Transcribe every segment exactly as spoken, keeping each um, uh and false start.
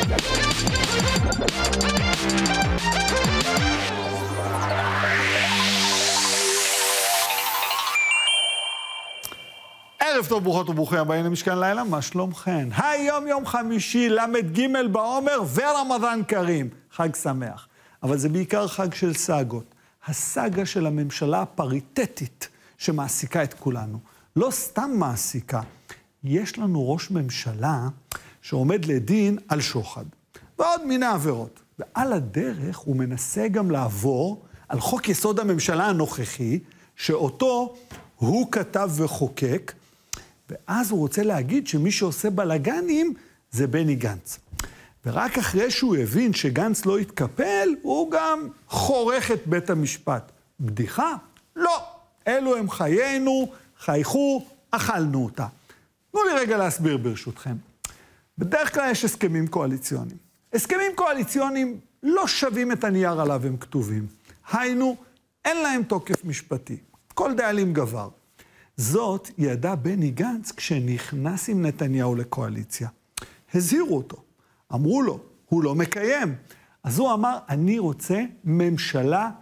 ערב טוב, ברוכות וברוכים הבאים למשכן לילה, מה שלומכן? היום יום חמישי, למד ג' בעומר ורמדאן כרים. חג שמח. אבל זה בעיקר חג של סאגות. הסאגה של הממשלה הפריטטית שמעסיקה את כולנו. לא סתם מעסיקה. יש לנו ראש ממשלה שעומד לדין על שוחד. ועוד מיני עבירות. ועל הדרך הוא מנסה גם לעבור על חוק יסוד הממשלה הנוכחי, שאותו הוא כתב וחוקק, ואז הוא רוצה להגיד שמי שעושה בלגנים זה בני גנץ. ורק אחרי שהוא הבין שגנץ לא יתקפל, הוא גם חורך את בית המשפט. בדיחה? לא. אלו הם חיינו, חייכו, אכלנו אותה. תנו לי רגע להסביר ברשותכם. בדרך כלל יש הסכמים קואליציוניים. הסכמים קואליציוניים לא שווים את הנייר עליו הם כתובים. היינו, אין להם תוקף משפטי. כל דאלים גבר. זאת ידע בני גנץ כשנכנס עם נתניהו לקואליציה. הזהירו אותו. אמרו לו, הוא לא מקיים. אז הוא אמר, אני רוצה ממשלה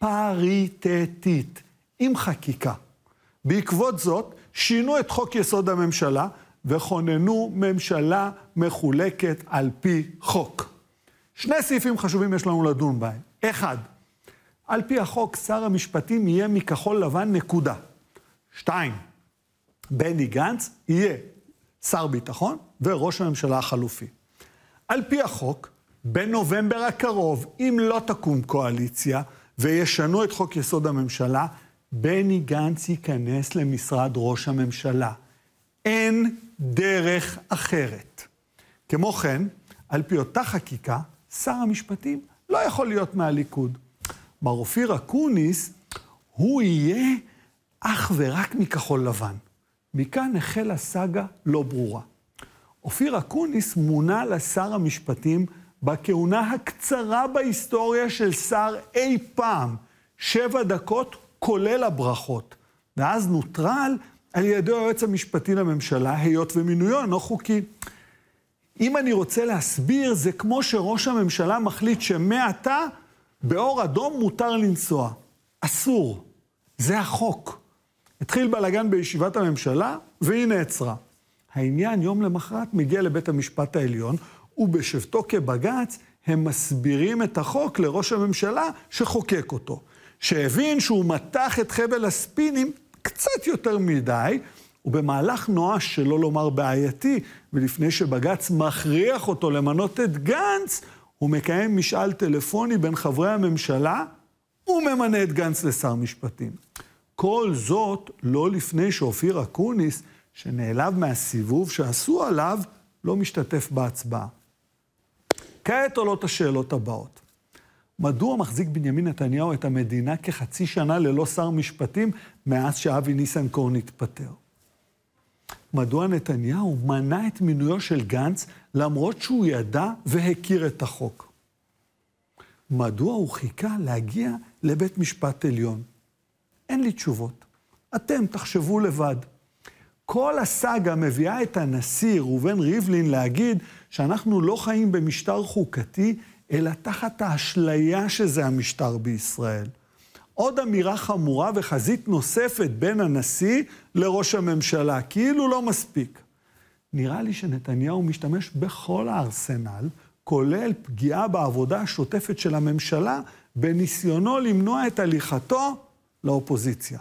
פריטטית, עם חקיקה. בעקבות זאת, שינו את חוק יסוד הממשלה, וכוננו ממשלה מחולקת על פי חוק. שני סעיפים חשובים יש לנו לדון בהם. אחד, על פי החוק, שר המשפטים יהיה מכחול לבן נקודה. שתיים, בני גנץ יהיה שר ביטחון וראש הממשלה החלופי. על פי החוק, בנובמבר הקרוב, אם לא תקום קואליציה וישנו את חוק יסוד הממשלה, בני גנץ ייכנס למשרד ראש הממשלה. אין דרך אחרת. כמו כן, על פי אותה חקיקה, שר המשפטים לא יכול להיות מהליכוד. מר אופיר אקוניס, הוא יהיה אך ורק מכחול לבן. מכאן החלה סאגה לא ברורה. אופיר אקוניס מונה לשר המשפטים בכהונה הקצרה בהיסטוריה של שר אי פעם, שבע דקות כולל הברכות, ואז נוטרל על ידי היועץ המשפטי לממשלה, היות ומינויו אינו חוקי. אם אני רוצה להסביר, זה כמו שראש הממשלה מחליט שמעתה באור אדום מותר לנסוע. אסור. זה החוק. התחיל בלגן בישיבת הממשלה, והיא נעצרה. העניין יום למחרת מגיע לבית המשפט העליון, ובשבתו כבג"ץ הם מסבירים את החוק לראש הממשלה שחוקק אותו. שהבין שהוא מתח את חבל הספינים קצת יותר מדי, ובמהלך נואש שלא לומר בעייתי, ולפני שבג"ץ מכריח אותו למנות את גנץ, הוא מקיים משאל טלפוני בין חברי הממשלה, וממנה את גנץ לשר משפטים. כל זאת לא לפני שאופיר אקוניס, שנעלב מהסיבוב שעשו עליו, לא משתתף בהצבעה. כעת עולות השאלות הבאות. מדוע מחזיק בנימין נתניהו את המדינה כחצי שנה ללא שר משפטים מאז שאבי ניסנקורן התפטר? מדוע נתניהו מנע את מינויו של גנץ למרות שהוא ידע והכיר את החוק? מדוע הוא חיכה להגיע לבית משפט עליון? אין לי תשובות. אתם תחשבו לבד. כל הסאגה מביאה את הנשיא ראובן ריבלין להגיד שאנחנו לא חיים במשטר חוקתי, אלא תחת האשליה שזה המשטר בישראל. עוד אמירה חמורה וחזית נוספת בין הנשיא לראש הממשלה, כאילו לא מספיק. נראה לי שנתניהו משתמש בכל הארסנל, כולל פגיעה בעבודה השוטפת של הממשלה, בניסיונו למנוע את הליכתו לאופוזיציה.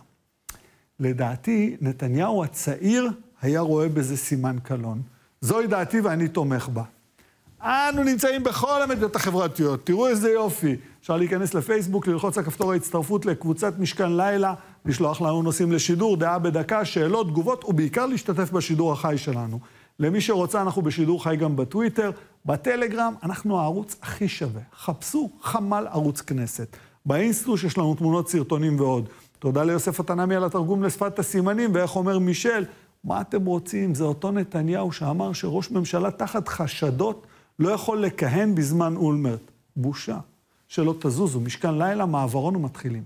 לדעתי, נתניהו הצעיר היה רואה בזה סימן קלון. זוהי דעתי ואני תומך בה. אנו נמצאים בכל המדיות החברתיות, תראו איזה יופי. אפשר להיכנס לפייסבוק, ללחוץ על כפתור ההצטרפות לקבוצת משכן לילה, לשלוח לנו נושאים לשידור, דעה בדקה, שאלות, תגובות, ובעיקר להשתתף בשידור החי שלנו. למי שרוצה, אנחנו בשידור חי גם בטוויטר, בטלגרם, אנחנו הערוץ הכי שווה. חפשו חמ"ל ערוץ כנסת. באינסטוש יש לנו תמונות, סרטונים ועוד. תודה ליוסף התנמי על התרגום לשפת הסימנים, ואיך אומר מישל, מה אתם רוצים? זה אותו נתניהו שאמר שראש ממשלה תחת חשדות לא יכול לכהן בזמן אולמרט. בושה. שלא תזוזו, משכן לילה, מעברון ומתחילים.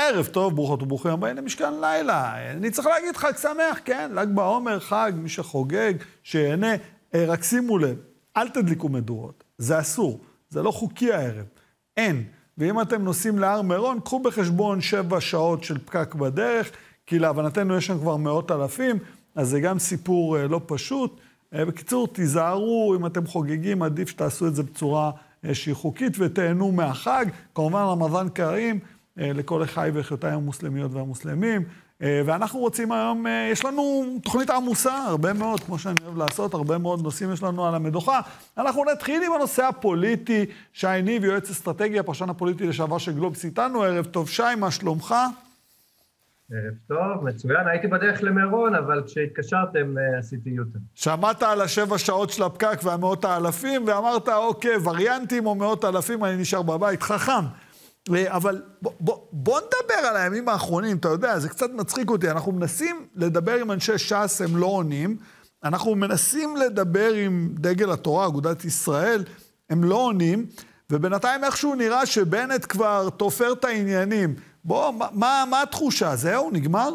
ערב טוב, ברוכות וברוכים הבאים למשכן לילה. אני צריך להגיד חג שמח, כן? ל"ג בעומר, חג, מי שחוגג, שיהנה. רק שימו לב, אל תדליקו מדורות. זה אסור, זה לא חוקי הערב. אין. ואם אתם נוסעים להר מירון, קחו בחשבון שבע שעות של פקק בדרך, כי להבנתנו יש שם כבר מאות אלפים, אז זה גם סיפור לא פשוט. בקיצור, תיזהרו, אם אתם חוגגים, עדיף שתעשו את זה בצורה שהיא חוקית ותהנו מהחג. כמובן, רמדאן כרים לכל אחי ואחיותיי המוסלמיות והמוסלמים. ואנחנו רוצים היום, יש לנו תוכנית עמוסה, הרבה מאוד, כמו שאני אוהב לעשות, הרבה מאוד נושאים יש לנו על המדוכה. אנחנו נתחיל עם הנושא הפוליטי. שי ניב, יועץ אסטרטגיה, פרשן הפוליטי לשעבר של גלובס איתנו. ערב טוב, שי, מה שלומך? ערב טוב, מצוין. הייתי בדרך למירון, אבל כשהתקשרתם עשיתי יותר. שמעת על השבע שעות של הפקק והמאות האלפים, ואמרת, אוקיי, וריאנטים או מאות אלפים, אני נשאר בבית. חכם. אבל בוא, בוא, בוא נדבר על הימים האחרונים, אתה יודע, זה קצת מצחיק אותי. אנחנו מנסים לדבר עם אנשי ש"ס, הם לא עונים. אנחנו מנסים לדבר עם דגל התורה, אגודת ישראל, הם לא עונים. ובינתיים איכשהו נראה שבנט כבר תופר את העניינים. בוא, מה, מה, מה התחושה? זהו, נגמר?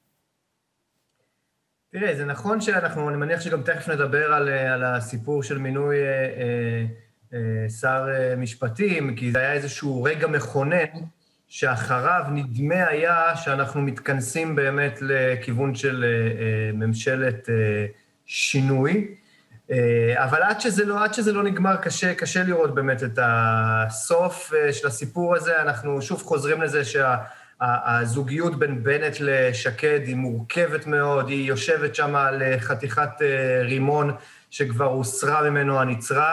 תראה, זה נכון שאנחנו, אני מניח שגם תכף נדבר על, על הסיפור של מינוי אה, אה, שר אה, משפטים, כי זה היה איזשהו רגע מכונן, שאחריו נדמה היה שאנחנו מתכנסים באמת לכיוון של אה, אה, ממשלת אה, שינוי, אבל עד שזה לא, עד שזה לא נגמר, קשה, קשה לראות באמת את הסוף של הסיפור הזה. אנחנו שוב חוזרים לזה שהזוגיות בין בנט לשקד היא מורכבת מאוד, היא יושבת שם על חתיכת רימון שכבר הוסרה ממנו הנצרה.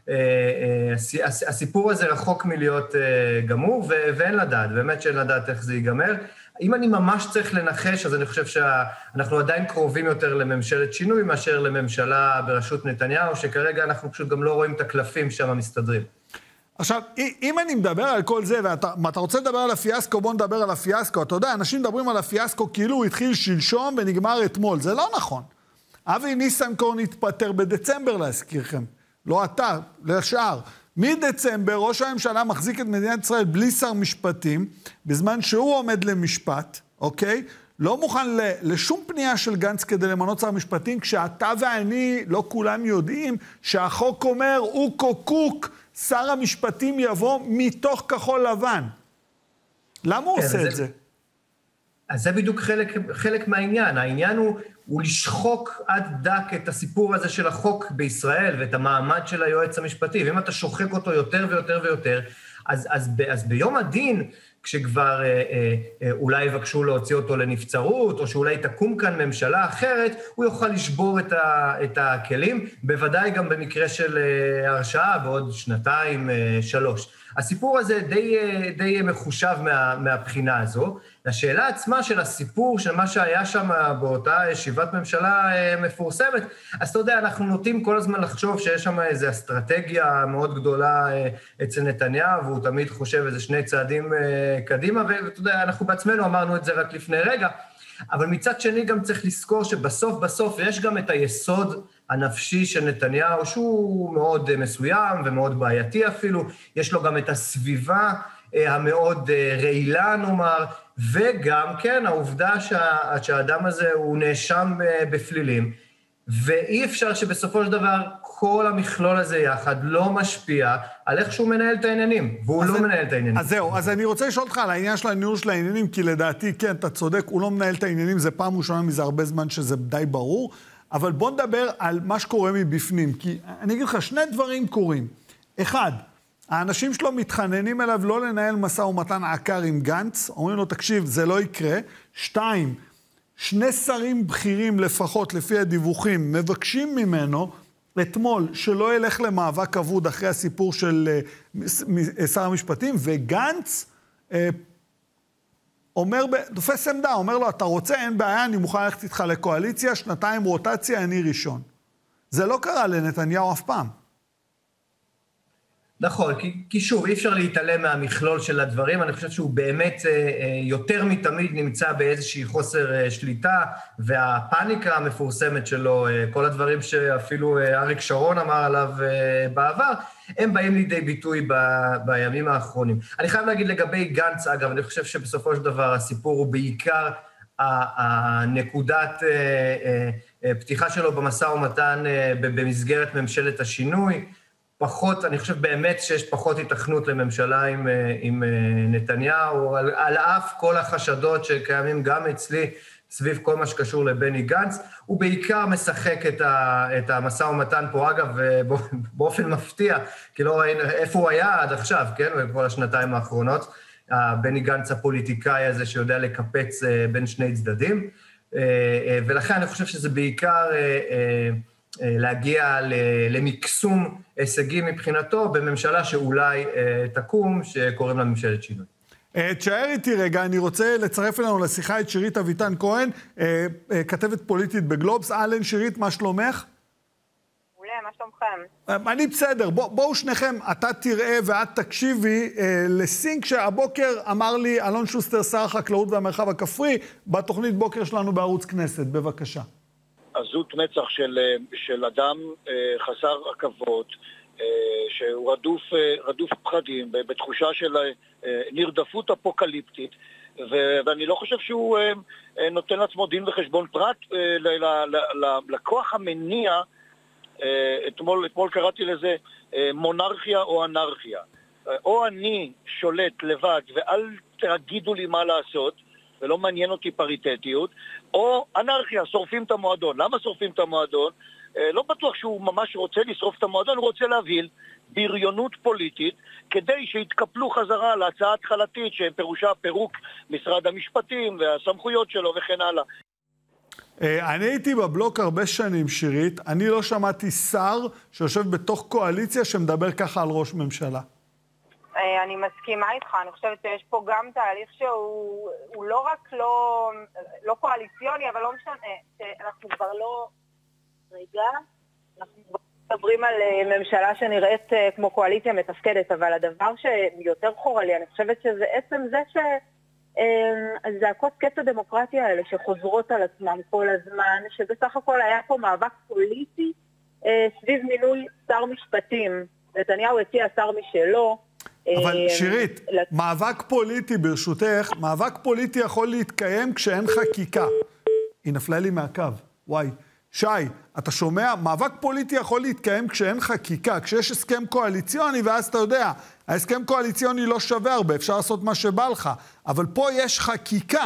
הסיפור הזה רחוק מלהיות גמור, ואין לדעת, באמת שאין לדעת איך זה ייגמר. אם אני ממש צריך לנחש, אז אני חושב שאנחנו עדיין קרובים יותר לממשלת שינוי מאשר לממשלה בראשות נתניהו, שכרגע אנחנו פשוט גם לא רואים את הקלפים שם מסתדרים. עכשיו, אם אני מדבר על כל זה, ואתה רוצה לדבר על הפיאסקו, בוא נדבר על הפיאסקו. אתה יודע, אנשים מדברים על הפיאסקו כאילו הוא התחיל שלשום ונגמר אתמול. זה לא נכון. אבי ניסנקורן התפטר בדצמבר, להזכירכם. לא אתה, לשאר. מדצמבר ראש הממשלה מחזיק את מדינת ישראל בלי שר משפטים, בזמן שהוא עומד למשפט, אוקיי? לא מוכן לשום פנייה של גנץ כדי למנות שר משפטים, כשאתה ואני לא כולם יודעים שהחוק אומר, הוא קוקוק, שר המשפטים יבוא מתוך כחול לבן. למה הוא עושה את זה? אז זה בדיוק חלק, חלק מהעניין. העניין הוא, הוא לשחוק עד דק את הסיפור הזה של החוק בישראל ואת המעמד של היועץ המשפטי. ואם אתה שוחק אותו יותר ויותר ויותר, אז, אז, אז ביום הדין, כשכבר אה, אה, אולי יבקשו להוציא אותו לנבצרות, או שאולי תקום כאן ממשלה אחרת, הוא יוכל לשבור את, ה, את הכלים, בוודאי גם במקרה של אה, הרשעה בעוד שנתיים, אה, שלוש. הסיפור הזה די, די מחושב מה, מהבחינה הזו. השאלה עצמה של הסיפור, של מה שהיה שם באותה ישיבת ממשלה מפורסמת, אז אתה יודע, אנחנו נוטים כל הזמן לחשוב שיש שם איזו אסטרטגיה מאוד גדולה אצל נתניהו, והוא תמיד חושב איזה שני צעדים קדימה, ואתה יודע, אנחנו בעצמנו אמרנו את זה רק לפני רגע, אבל מצד שני גם צריך לזכור שבסוף בסוף יש גם את היסוד הנפשי של נתניהו, שהוא מאוד מסוים ומאוד בעייתי אפילו, יש לו גם את הסביבה המאוד רעילה נאמר, וגם כן העובדה שה, שהאדם הזה הוא נאשם בפלילים, ואי אפשר שבסופו של דבר כל המכלול הזה יחד לא משפיע על איך שהוא מנהל את העניינים, והוא לא מנהל את העניינים. אז זהו, אז אני רוצה לשאול אותך על העניין של הניהול של העניינים, כי לדעתי, כן, אתה צודק, הוא לא מנהל את העניינים, זה פעם ראשונה מזה הרבה זמן שזה די ברור, אבל בוא נדבר על מה שקורה מבפנים, כי אני אגיד לך, שני דברים קורים. אחד, האנשים שלו מתחננים אליו לא לנהל מסע ומתן עקר עם גנץ, אומרים לו, תקשיב, זה לא יקרה. שתיים, שני שרים בכירים לפחות, לפי הדיווחים, מבקשים ממנו אתמול שלא ילך למאבק אבוד אחרי הסיפור של שר המשפטים, וגנץ אומר, דופס עמדה, אומר לו, אתה רוצה, אין בעיה, אני מוכן ללכת איתך לקואליציה, שנתיים רוטציה, אני ראשון. זה לא קרה לנתניהו אף פעם. נכון, כי, כי שוב, אי אפשר להתעלם מהמכלול של הדברים, אני חושב שהוא באמת יותר מתמיד נמצא באיזושהי חוסר שליטה, והפאניקה המפורסמת שלו, כל הדברים שאפילו אריק שרון אמר עליו בעבר, הם באים לידי ביטוי ב, בימים האחרונים. אני חייב להגיד לגבי גנץ, אגב, אני חושב שבסופו של דבר הסיפור הוא בעיקר הנקודת פתיחה שלו במשא ומתן במסגרת ממשלת השינוי, פחות, אני חושב באמת שיש פחות התכנות לממשלה עם, עם נתניהו, על, על אף כל החשדות שקיימים גם אצלי, סביב כל מה שקשור לבני גנץ, הוא בעיקר משחק את, ה, את המשא ומתן פה, אגב, באופן מפתיע, כי לא ראינו איפה הוא היה עד עכשיו, כן, בכל השנתיים האחרונות, בני גנץ הפוליטיקאי הזה שיודע לקפץ בין שני צדדים, ולכן אני חושב שזה בעיקר להגיע למקסום הישגים מבחינתו, בממשלה שאולי תקום, שקוראים לה ממשלת שינוי. תשאר איתי רגע, אני רוצה לצרף אלינו לשיחה את שירית אביטן כהן, כתבת פוליטית בגלובס. אהלן שירית, מה שלומך? מעולה, מה שלומכם? אני בסדר, בואו שניכם, אתה תראה ואת תקשיבי לסינק שהבוקר אמר לי אלון שוסטר, שר החקלאות והמרחב הכפרי, בתוכנית בוקר שלנו בערוץ כנסת, בבקשה. עזות מצח של, של אדם חסר עכבות, שהוא רדוף, רדוף פחדים, בתחושה של נרדפות אפוקליפטית, ואני לא חושב שהוא נותן לעצמו דין וחשבון פרט לכוח המניע. אתמול, אתמול קראתי לזה מונרכיה או אנרכיה. או אני שולט לבד ואל תגידו לי מה לעשות, ולא מעניין אותי פריטטיות, או אנרכיה, שורפים את המועדון. למה שורפים את המועדון? לא בטוח שהוא ממש רוצה לשרוף את המועדון, הוא רוצה להביא בריונות פוליטית, כדי שיתקפלו חזרה להצעה התחלתית, שפירושה פירוק משרד המשפטים והסמכויות שלו וכן הלאה. אני הייתי בבלוק הרבה שנים, שירית, אני לא שמעתי שר שיושב בתוך קואליציה שמדבר ככה על ראש ממשלה. אני מסכימה איתך, אני חושבת שיש פה גם תהליך שהוא לא רק לא, לא קואליציוני, אבל לא משנה, שאנחנו כבר לא... רגע, אנחנו מדברים על ממשלה שנראית כמו קואליציה מתפקדת, אבל הדבר שיותר חורה לי, אני חושבת שזה עצם זה ש... זעקות קץ הדמוקרטיה האלה שחוזרות על עצמם כל הזמן, שבסך הכל היה פה מאבק פוליטי סביב מינוי שר משפטים. נתניהו הציע שר משלו. אבל שירית, מאבק פוליטי ברשותך, מאבק פוליטי יכול להתקיים כשאין חקיקה. היא נפלה לי מהקו, וואי. שי, אתה שומע? מאבק פוליטי יכול להתקיים כשאין חקיקה, כשיש הסכם קואליציוני, ואז אתה יודע, ההסכם קואליציוני לא שווה הרבה, אפשר לעשות מה שבא לך, אבל פה יש חקיקה.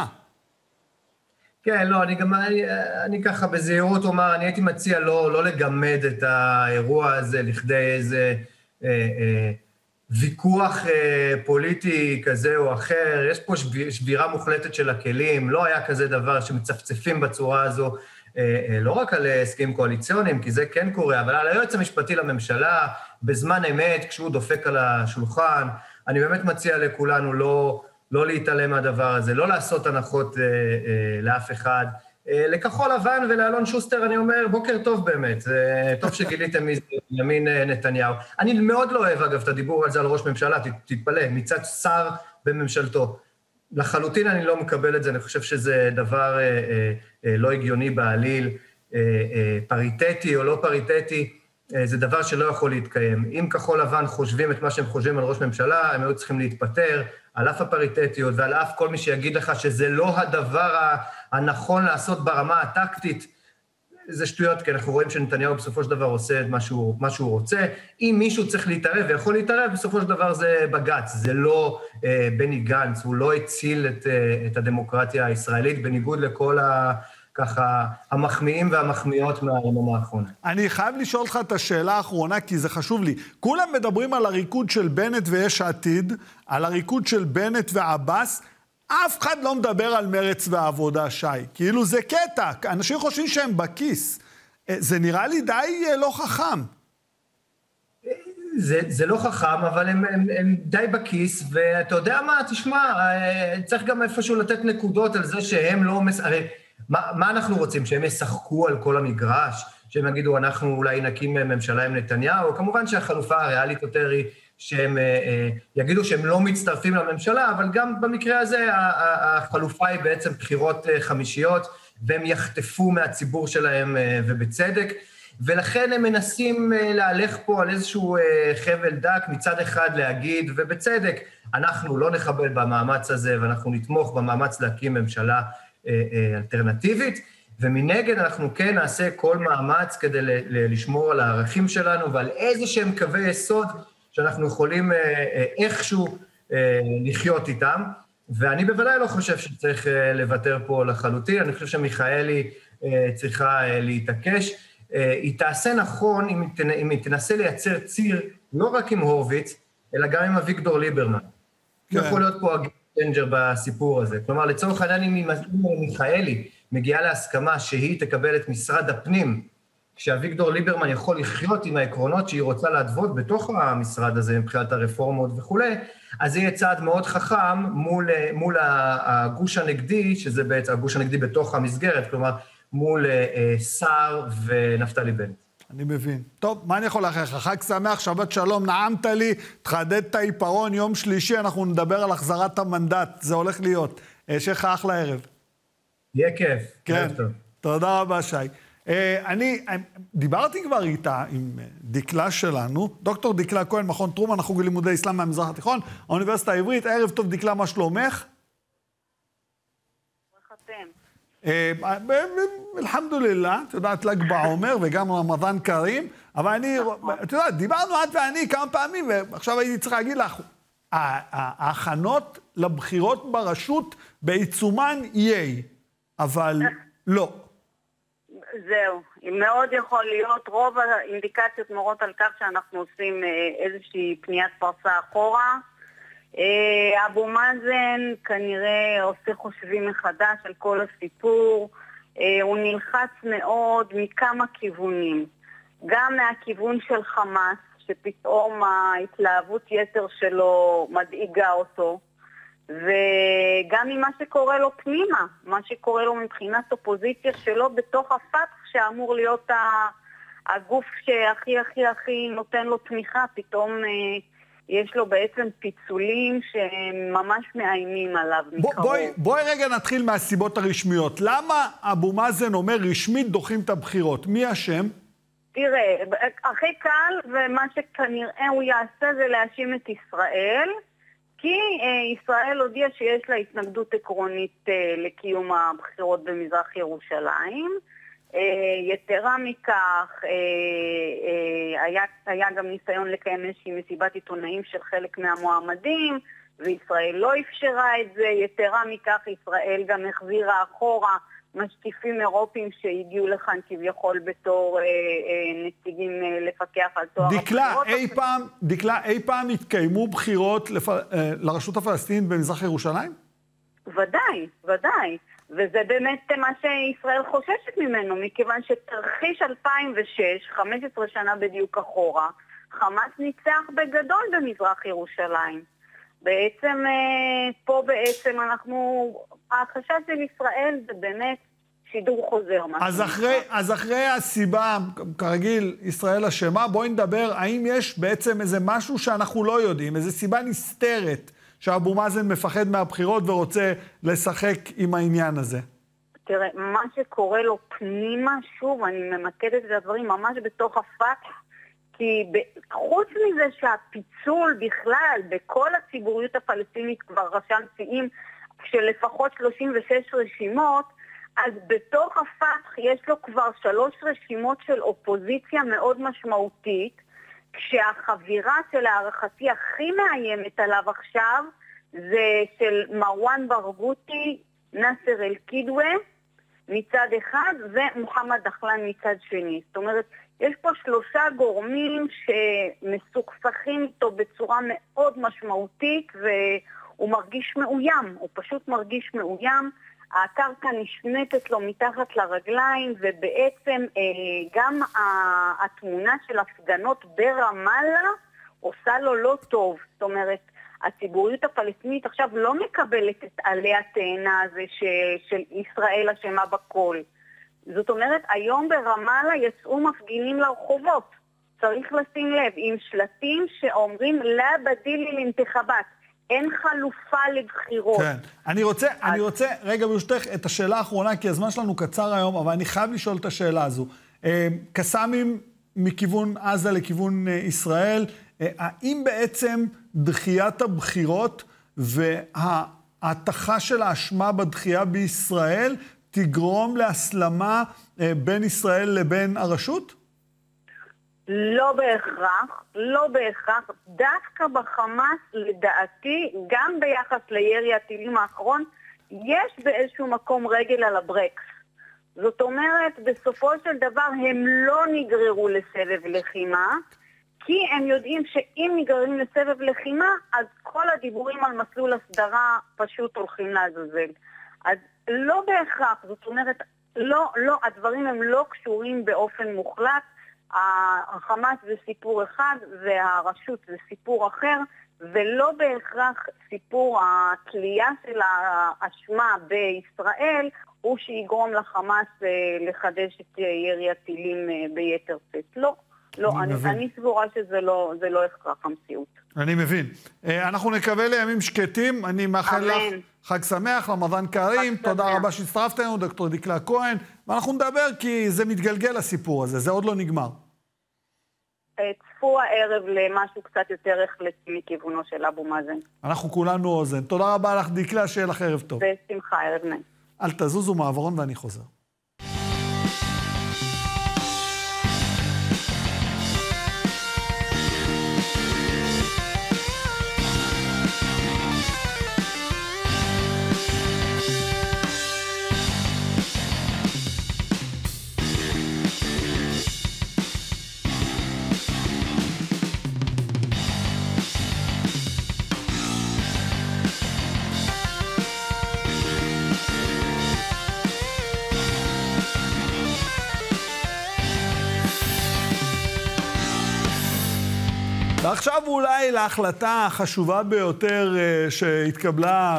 כן, לא, אני גם, אני, אני ככה בזהירות אומר, אני הייתי מציע לא, לא לגמד את האירוע הזה לכדי איזה אה, אה, ויכוח אה, פוליטי כזה או אחר, יש פה שביר, שבירה מוחלטת של הכלים, לא היה כזה דבר שמצפצפים בצורה הזו, לא רק על הסכמים קואליציוניים, כי זה כן קורה, אבל על היועץ המשפטי לממשלה, בזמן אמת, כשהוא דופק על השולחן, אני באמת מציע לכולנו לא, לא להתעלם מהדבר הזה, לא לעשות הנחות אה, אה, לאף אחד. אה, לכחול לבן ולאלון שוסטר אני אומר, בוקר טוב באמת, זה טוב שגיליתם ימין נתניהו. אני מאוד לא אוהב, אגב, את הדיבור על זה על ראש ממשלה, תתפלא, מצד שר בממשלתו. לחלוטין אני לא מקבל את זה, אני חושב שזה דבר אה, אה, אה, לא הגיוני בעליל, אה, אה, פריטטי או לא פריטטי, אה, זה דבר שלא יכול להתקיים. אם כחול לבן חושבים את מה שהם חושבים על ראש ממשלה, הם היו צריכים להתפטר, על אף הפריטטיות ועל אף כל מי שיגיד לך שזה לא הדבר הנכון לעשות ברמה הטקטית, זה שטויות, כי אנחנו רואים שנתניהו בסופו של דבר עושה את מה שהוא, מה שהוא רוצה. אם מישהו צריך להתערב ויכול להתערב, בסופו של דבר זה בג"ץ, זה לא אה, בני גנץ, הוא לא הציל את, אה, את הדמוקרטיה הישראלית, בניגוד לכל ה, ככה, המחמיאים והמחמיאות מהימים האחרונה. אני חייב לשאול אותך את השאלה האחרונה, כי זה חשוב לי. כולם מדברים על הריקוד של בנט ויש עתיד, על הריקוד של בנט ועבאס, אף אחד לא מדבר על מרץ והעבודה, שי. כאילו זה קטע, אנשים חושבים שהם בכיס. זה נראה לי די לא חכם. זה, זה לא חכם, אבל הם, הם, הם די בכיס, ואתה יודע מה, תשמע, צריך גם איפשהו לתת נקודות על זה שהם לא... הרי מה, מה אנחנו רוצים? שהם ישחקו על כל המגרש? שהם יגידו, אנחנו אולי נקים ממשלה עם נתניהו? כמובן שהחלופה הריאלית יותר היא שהם יגידו שהם לא מצטרפים לממשלה, אבל גם במקרה הזה החלופה היא בעצם בחירות חמישיות, והם יחטפו מהציבור שלהם ובצדק. ולכן הם מנסים להלך פה על איזשהו חבל דק, מצד אחד להגיד, ובצדק, אנחנו לא נכבל במאמץ הזה, ואנחנו נתמוך במאמץ להקים ממשלה אלטרנטיבית, ומנגד אנחנו כן נעשה כל מאמץ כדי לשמור על הערכים שלנו, ועל איזה שהם קווי יסוד שאנחנו יכולים איכשהו לחיות איתם, ואני בוודאי לא חושב שצריך לוותר פה לחלוטין, אני חושב שמיכאלי צריכה להתעקש, היא תעשה נכון אם היא תנסה לייצר ציר, לא רק עם הורוביץ, אלא גם עם אביגדור ליברמן. כן. יכול להיות פה הג'נג'ר בסיפור הזה. כלומר, לצורך העניין, אם מיכאלי מגיעה להסכמה שהיא תקבל את משרד הפנים, כשאביגדור ליברמן יכול לחיות עם העקרונות שהיא רוצה להדוות בתוך המשרד הזה, מבחינת הרפורמות וכו', אז זה יהיה צעד מאוד חכם מול, מול הגוש הנגדי, שזה בעצם הגוש הנגדי בתוך המסגרת, כלומר, מול שר ונפתלי בנט. אני מבין. טוב, מה אני יכול לאחר? חג שמח, שבת שלום, נעמת לי, תחדד את העיפרון, יום שלישי, אנחנו נדבר על החזרת המנדט, זה הולך להיות. שיהיה לך אחלה ערב. יהיה כיף. כן, תודה רבה, שי. אני דיברתי כבר איתה, עם דקלה שלנו, דוקטור דקלה כהן, מכון טרומן, החוג ללימודי אסלאם מהמזרח התיכון, האוניברסיטה העברית. ערב טוב, דקלה, מה שלומך? אלחמדולillah, את יודעת, ל"ג בעומר וגם רמדאן קרים, אבל אני, את יודעת, דיברנו את ואני כמה פעמים, ועכשיו הייתי צריך להגיד לך, ההכנות לבחירות ברשות בעיצומן יהיה, אבל לא. זהו, מאוד יכול להיות, רוב האינדיקציות מורות על כך שאנחנו עושים איזושהי פניית פרסה אחורה. אבו מאזן כנראה עושה חושבים מחדש על כל הסיפור, הוא נלחץ מאוד מכמה כיוונים, גם מהכיוון של חמאס, שפתאום ההתלהבות יתר שלו מדאיגה אותו, וגם ממה שקורה לו פנימה, מה שקורה לו מבחינת אופוזיציה שלו בתוך הפתח שאמור להיות הגוף שהכי הכי הכי נותן לו תמיכה, פתאום יש לו בעצם פיצולים שממש מאיימים עליו מקרוב. בואי, בואי רגע נתחיל מהסיבות הרשמיות. למה אבו מאזן אומר רשמית דוחים את הבחירות? מי השם? תראה, הכי קל, ומה שכנראה הוא יעשה זה להאשים את ישראל, כי אה, ישראל הודיעה שיש לה התנגדות עקרונית אה, לקיום הבחירות במזרח ירושלים. אה, יתרה מכך, אה, אה, היה, היה גם ניסיון לקיים איזושהי מסיבת עיתונאים של חלק מהמועמדים, וישראל לא אפשרה את זה. יתרה מכך, ישראל גם החזירה אחורה משקיפים אירופיים שהגיעו לכאן כביכול בתור אה, אה, נציגים אה, לפקח על תואר דקלה, אי פעם, דקלה, אי פעם התקיימו בחירות לפ... אה, לרשות הפלסטינית במזרח ירושלים? ודאי, ודאי. וזה באמת מה שישראל חוששת ממנו, מכיוון שתרחיש אלפיים ושש, חמש עשרה שנה בדיוק אחורה, חמאס ניצח בגדול במזרח ירושלים. בעצם פה בעצם אנחנו, החשש של ישראל זה באמת שידור חוזר. אז אחרי, אז אחרי הסיבה, כרגיל, ישראל אשמה, בואי נדבר, האם יש בעצם איזה משהו שאנחנו לא יודעים, איזו סיבה נסתרת, שאבו מאזן מפחד מהבחירות ורוצה לשחק עם העניין הזה? תראה, מה שקורה לו פנימה, שוב, אני ממקדת את הדברים ממש בתוך הפתח, כי חוץ מזה שהפיצול בכלל בכל הציבוריות הפלסטינית כבר רשם שיאים של לפחות שלושים ושש רשימות, אז בתוך הפתח יש לו כבר שלוש רשימות של אופוזיציה מאוד משמעותית, כשהחבירה של הערכתי הכי מאיימת עליו עכשיו זה של מרואן ברגותי, נאסר אל-קידווה מצד אחד ומוחמד דחלן מצד שני. זאת אומרת, יש פה שלושה גורמים שמסוכסכים איתו בצורה מאוד משמעותית והוא מרגיש מאוים, הוא פשוט מרגיש מאוים. הקרקע נשנתת לו מתחת לרגליים, ובעצם אה, גם התמונה של הפגנות ברמאללה עושה לו לא טוב. זאת אומרת, הציבוריות הפלסטינית עכשיו לא מקבלת את עלי התאנה הזה ש, של ישראל אשמה בכל. זאת אומרת, היום ברמאללה יצאו מפגינים לרחובות. צריך לשים לב, עם שלטים שאומרים לה בדילי לאינתיחבת. אין חלופה לבחירות. כן. אני רוצה, אז... אני רוצה, רגע ברשותך, את השאלה האחרונה, כי הזמן שלנו קצר היום, אבל אני חייב לשאול את השאלה הזו. קסאמים מכיוון עזה לכיוון ישראל, האם בעצם דחיית הבחירות וההתחה של האשמה בדחייה בישראל תגרום להסלמה בין ישראל לבין הרשות? לא בהכרח, לא בהכרח. דווקא בחמאס, לדעתי, גם ביחס לירי הטילים האחרון, יש באיזשהו מקום רגל על הברקס. זאת אומרת, בסופו של דבר הם לא נגררו לסבב לחימה, כי הם יודעים שאם נגררים לסבב לחימה, אז כל הדיבורים על מסלול הסדרה פשוט הולכים לעזאזל. אז לא בהכרח, זאת אומרת, לא, לא, הדברים הם לא קשורים באופן מוחלט. החמאס זה סיפור אחד והרשות זה סיפור אחר, ולא בהכרח סיפור התלייה של האשמה בישראל הוא שיגרום לחמאס לחדש את ירי הטילים ביתר שאת. לא, לא, אני, אני, אני סבורה שזה לא, זה לא הכרח המציאות. אני מבין. אנחנו נקווה לימים שקטים, אני מאחל לך חג שמח, רמדאן קרים, תודה רבה שהצטרפת לנו, דוקטור דקלה כהן, ואנחנו נדבר כי זה מתגלגל הסיפור הזה, זה עוד לא נגמר. צפו הערב למשהו קצת יותר החלטי מכיוונו של אבו מאזן. אנחנו כולנו אוזן. תודה רבה לך דקלה, שיהיה לך ערב טוב. בשמחה, ערב נעים. אל תזוזו מעברון ואני חוזר. ועכשיו אולי להחלטה החשובה ביותר שהתקבלה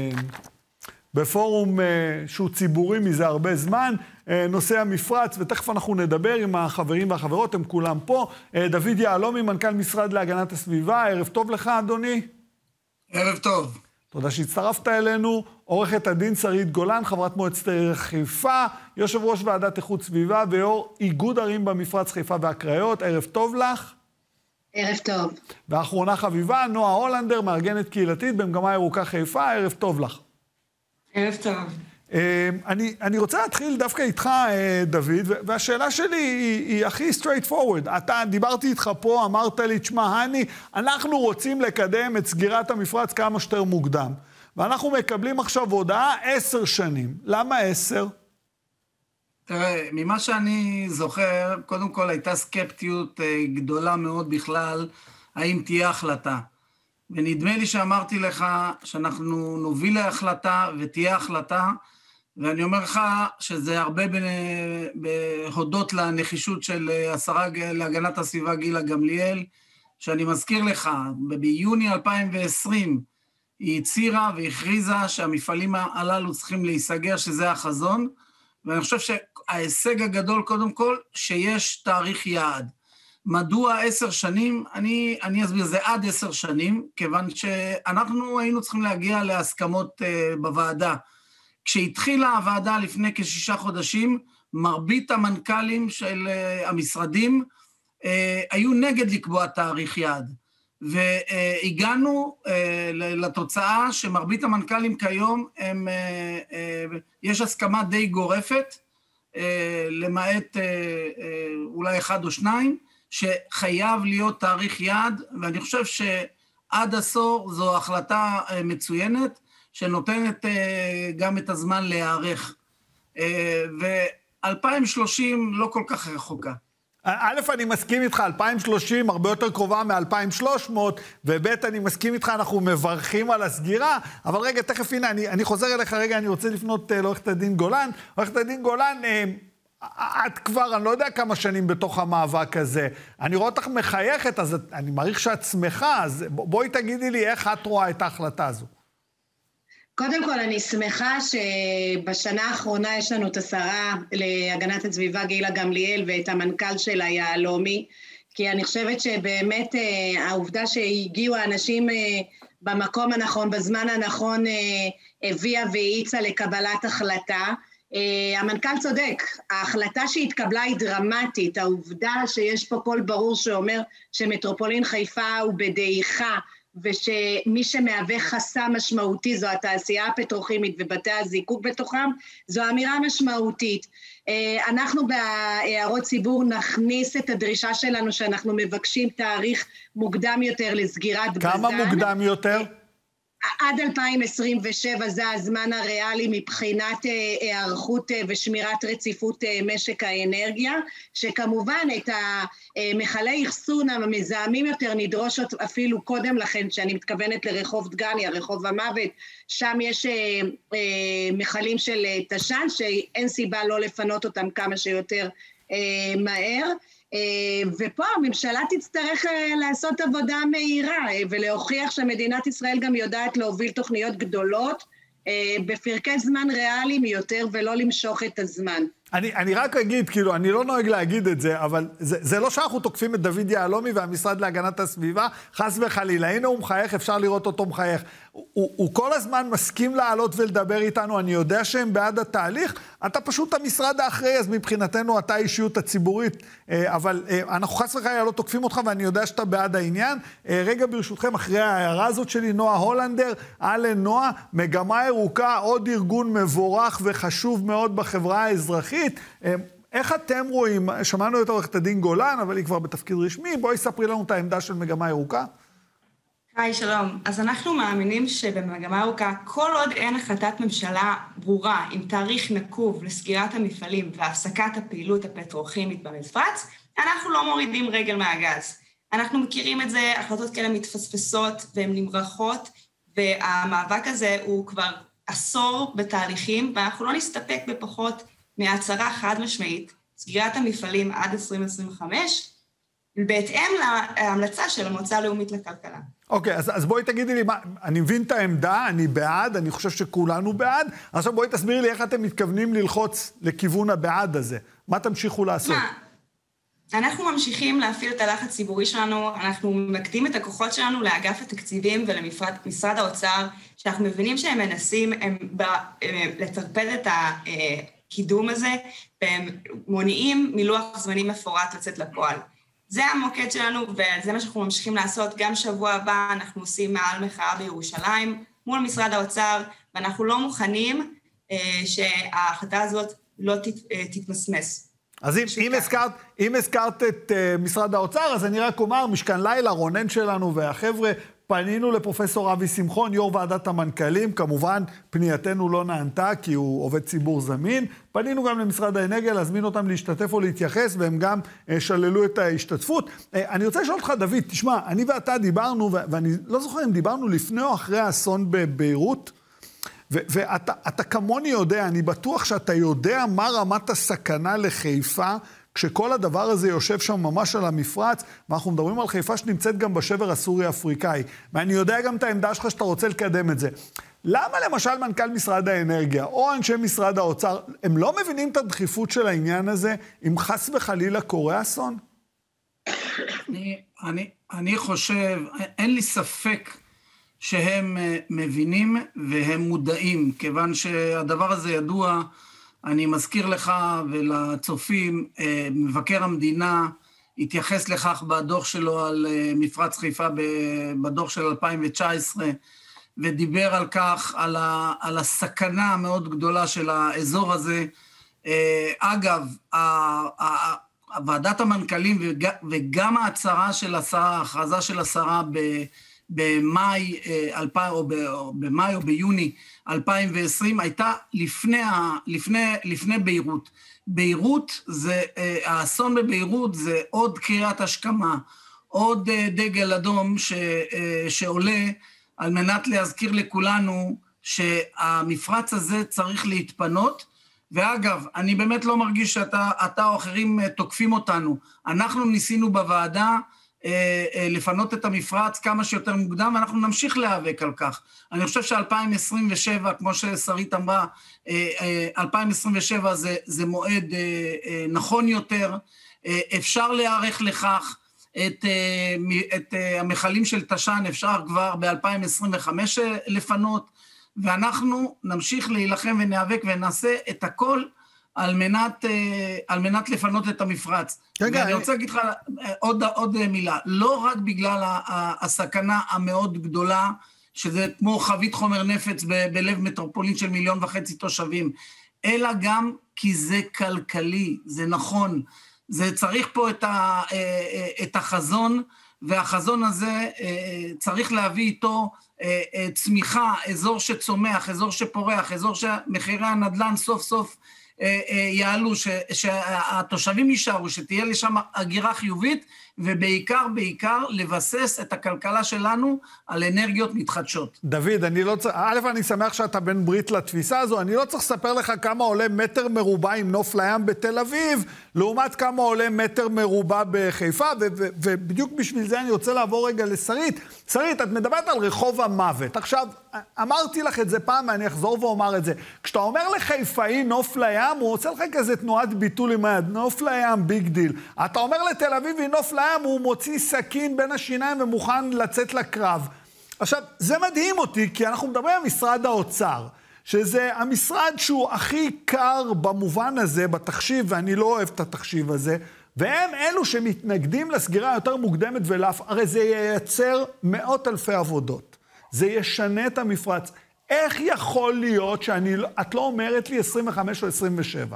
בפורום שהוא ציבורי מזה הרבה זמן, נושא המפרץ, ותכף אנחנו נדבר עם החברים והחברות, הם כולם פה. דוד יהלומי, מנכ"ל משרד להגנת הסביבה, ערב טוב לך אדוני. ערב טוב. תודה שהצטרפת אלינו. עורכת הדין שרית גולן, חברת מועצת העיר חיפה, יושב ראש ועדת איכות סביבה ויו"ר איגוד ערים במפרץ חיפה והקריות, ערב טוב לך. ערב טוב. ואחרונה חביבה, נועה הולנדר, מארגנת קהילתית במגמה ירוקה חיפה, ערב טוב לך. ערב טוב. אני, אני רוצה להתחיל דווקא איתך, דוד, והשאלה שלי היא, היא הכי straight forward. אתה, דיברתי איתך פה, אמרת לי, תשמע, הני, אנחנו רוצים לקדם את סגירת המפרץ כמה שיותר מוקדם. ואנחנו מקבלים עכשיו הודעה עשר שנים. למה עשר? תראה, ממה שאני זוכר, קודם כל הייתה סקפטיות גדולה מאוד בכלל, האם תהיה החלטה. ונדמה לי שאמרתי לך שאנחנו נוביל להחלטה ותהיה החלטה, ואני אומר לך שזה הרבה בהודות לנחישות של השרה להגנת הסביבה גילה גמליאל, שאני מזכיר לך, ביוני אלפיים ועשרים היא הצהירה והכריזה שהמפעלים הללו צריכים להיסגר, שזה החזון, ואני חושב שההישג הגדול קודם כל, שיש תאריך יעד. מדוע עשר שנים? אני, אני אסביר, זה עד עשר שנים, כיוון שאנחנו היינו צריכים להגיע להסכמות uh, בוועדה. כשהתחילה הוועדה לפני כשישה חודשים, מרבית המנכ"לים של uh, המשרדים uh, היו נגד לקבוע תאריך יעד. והגענו uh, לתוצאה שמרבית המנכ"לים כיום, הם, uh, uh, יש הסכמה די גורפת, uh, למעט uh, uh, אולי אחד או שניים, שחייב להיות תאריך יעד, ואני חושב שעד עשור זו החלטה מצוינת, שנותנת גם את הזמן להיערך. ו-אלפיים ושלושים לא כל כך רחוקה. א', אני מסכים איתך, אלפיים ושלושים הרבה יותר קרובה מ-אלפיים ושלוש מאות, וב', אני מסכים איתך, אנחנו מברכים על הסגירה, אבל רגע, תכף, הנה, אני, אני חוזר אליך רגע, אני רוצה לפנות לעורכת הדין גולן. עורכת הדין גולן, את כבר, אני לא יודע כמה שנים בתוך המאבק הזה, אני רואה אותך מחייכת, אז אני מעריך שאת שמחה, אז בואי תגידי לי איך את רואה את ההחלטה הזו. קודם כל, אני שמחה שבשנה האחרונה יש לנו את השרה להגנת הסביבה גילה גמליאל ואת המנכ"ל שלה יהלומי, כי אני חושבת שבאמת העובדה שהגיעו האנשים במקום הנכון, בזמן הנכון, הביאה והאיצה לקבלת החלטה, המנכ"ל צודק, ההחלטה שהתקבלה היא דרמטית, העובדה שיש פה קול ברור שאומר שמטרופולין חיפה הוא בדעיכה, ושמי שמהווה חסם משמעותי זו התעשייה הפטרוכימית ובתי הזיקוק בתוכם, זו אמירה משמעותית. אנחנו בהערות ציבור נכניס את הדרישה שלנו שאנחנו מבקשים תאריך מוקדם יותר לסגירת בז"ן. כמה מוקדם יותר? עד אלפיים עשרים ושבע זה הזמן הריאלי מבחינת הערכות ושמירת רציפות משק האנרגיה, שכמובן את המכלי אחסון המזהמים יותר נדרוש אפילו קודם לכן, שאני מתכוונת לרחוב דגניה, רחוב המוות, שם יש מכלים של תש"ן, שאין סיבה לא לפנות אותם כמה שיותר מהר, ופה הממשלה תצטרך לעשות עבודה מהירה ולהוכיח שמדינת ישראל גם יודעת להוביל תוכניות גדולות בפרקי זמן ריאליים יותר ולא למשוך את הזמן. אני, אני רק אגיד, כאילו, אני לא נוהג להגיד את זה, אבל זה, זה לא שאנחנו תוקפים את דוד יהלומי והמשרד להגנת הסביבה, חס וחלילה, הנה הוא מחייך, אפשר לראות אותו מחייך. הוא, הוא, הוא כל הזמן מסכים לעלות ולדבר איתנו, אני יודע שהם בעד התהליך, אתה פשוט המשרד האחראי, אז מבחינתנו אתה האישיות הציבורית, אבל אנחנו חס וחלילה לא תוקפים אותך, ואני יודע שאתה בעד העניין. רגע ברשותכם, אחרי ההערה הזאת שלי, נועה הולנדר, אהלן נועה, מגמה ירוקה, עוד ארגון מבורך וחשוב מאוד בחברה האזרחית. איך אתם רואים, שמענו את עורכת הדין גולן, אבל היא כבר בתפקיד רשמי, בואי ספרי לנו את העמדה של מגמה ירוקה. היי, שלום. אז אנחנו מאמינים שבמגמה ירוקה, כל עוד אין החלטת ממשלה ברורה עם תאריך נקוב לסגירת המפעלים והפסקת הפעילות הפטרוכימית במפרץ, אנחנו לא מורידים רגל מהגז. אנחנו מכירים את זה, החלטות כאלה מתפספסות והן נמרחות, והמאבק הזה הוא כבר עשור בתהליכים, ואנחנו לא נסתפק בפחות מהצהרה חד משמעית, סגירת המפעלים עד עשרים עשרים וחמש, בהתאם להמלצה של המועצה הלאומית לכלכלה. אוקיי, אז, אז בואי תגידי לי, מה, אני מבין את העמדה, אני בעד, אני חושב שכולנו בעד, עכשיו בואי תסבירי לי איך אתם מתכוונים ללחוץ לכיוון הבעד הזה. מה תמשיכו לעשות? מה? אנחנו ממשיכים להפעיל את הלחץ הציבורי שלנו, אנחנו ממקדים את הכוחות שלנו לאגף התקציבים ולמשרד האוצר, שאנחנו מבינים שהם מנסים הם ב, לטרפד את הקידום הזה, והם מונעים מלוח זמנים מפורט לצאת לפועל. זה המוקד שלנו, וזה מה שאנחנו ממשיכים לעשות. גם שבוע הבא אנחנו עושים מעל מחאה בירושלים, מול משרד האוצר, ואנחנו לא מוכנים שההחלטה הזאת לא תתמסמס. אז אם, אם, הזכרת, אם הזכרת את uh, משרד האוצר, אז אני רק אומר, משכן לילה, רונן שלנו והחבר'ה, פנינו לפרופסור אבי שמחון, יו"ר ועדת המנכ"לים, כמובן פנייתנו לא נענתה, כי הוא עובד ציבור זמין, פנינו גם למשרד האנרגיה, להזמין אותם להשתתף או להתייחס, והם גם uh, שללו את ההשתתפות. Uh, אני רוצה לשאול אותך, דוד, תשמע, אני ואתה דיברנו, ו- ואני לא זוכר אם דיברנו לפני או אחרי האסון בביירות, ואתה אתה כמוני יודע, אני בטוח שאתה יודע מה רמת הסכנה לחיפה, כשכל הדבר הזה יושב שם ממש על המפרץ, ואנחנו מדברים על חיפה שנמצאת גם בשבר הסורי-אפריקאי, ואני יודע גם את העמדה שלך שאתה רוצה לקדם את זה. למה למשל מנכ"ל משרד האנרגיה, או אנשי משרד האוצר, הם לא מבינים את הדחיפות של העניין הזה, אם חס וחלילה קורה אסון? אני, אני, אני חושב, אין לי ספק, שהם מבינים והם מודעים, כיוון שהדבר הזה ידוע, אני מזכיר לך ולצופים, מבקר המדינה התייחס לכך בדוח שלו על מפרץ חיפה, בדוח של אלפיים תשע עשרה, ודיבר על כך, על, ה, על הסכנה המאוד גדולה של האזור הזה. אגב, ועדת המנכ"לים וגם ההצהרה של השרה, ההכרזה של השרה ב... במאי, או במאי או ביוני אלפיים ועשרים, הייתה לפני, לפני, לפני ביירות. ביירות זה, האסון בביירות זה עוד קריאת השכמה, עוד דגל אדום ש, שעולה על מנת להזכיר לכולנו שהמפרץ הזה צריך להתפנות, ואגב, אני באמת לא מרגיש שאתה אתה או אחרים תוקפים אותנו. אנחנו ניסינו בוועדה, לפנות את המפרץ כמה שיותר מוקדם, ואנחנו נמשיך להיאבק על כך. אני חושב ש-אלפיים עשרים ושבע, כמו ששרית אמרה, אלפיים עשרים ושבע זה, זה מועד נכון יותר, אפשר להיערך לכך, את, את המחלים של תש"ן אפשר כבר ב-אלפיים עשרים וחמש לפנות, ואנחנו נמשיך להילחם ונאבק ונעשה את הכל על מנת, על מנת לפנות את המפרץ. רגע, אני רוצה להגיד לך עוד, עוד מילה, לא רק בגלל הסכנה המאוד גדולה, שזה כמו חבית חומר נפץ ב- בלב מטרופולין של מיליון וחצי תושבים, אלא גם כי זה כלכלי, זה נכון, זה צריך פה את, ה, את החזון, והחזון הזה צריך להביא איתו צמיחה, אזור שצומח, אזור שפורח, אזור שמחירי הנדל"ן סוף סוף יעלו, שהתושבים יישארו, שתהיה לשם הגירה חיובית, ובעיקר, בעיקר, לבסס את הכלכלה שלנו על אנרגיות מתחדשות. דוד, אני לא צריך, א', אני שמח שאתה בן ברית לתפיסה הזו, אני לא צריך לספר לך כמה עולה מטר מרובע עם נוף לים בתל אביב, לעומת כמה עולה מטר מרובע בחיפה, ו- ו- ובדיוק בשביל זה אני רוצה לעבור רגע לשרית. שרית, את מדברת על רחוב המוות. עכשיו, אמרתי לך את זה פעם, ואני אחזור ואומר את זה. כשאתה אומר לחיפאי נוף לים, הוא עושה לך כזה תנועת ביטול עם היד, נוף לים, ביג דיל. אתה אומר לתל אביבי נוף לים, הוא מוציא סכין בין השיניים ומוכן לצאת לקרב. עכשיו, זה מדהים אותי, כי אנחנו מדברים על משרד האוצר, שזה המשרד שהוא הכי קר במובן הזה, בתחשיב, ואני לא אוהב את התחשיב הזה, והם אלו שמתנגדים לסגירה יותר מוקדמת ולאף, הרי זה ייצר מאות אלפי עבודות. זה ישנה את המפרץ. איך יכול להיות שאת לא אומרת לי עשרים וחמש או עשרים ושבע?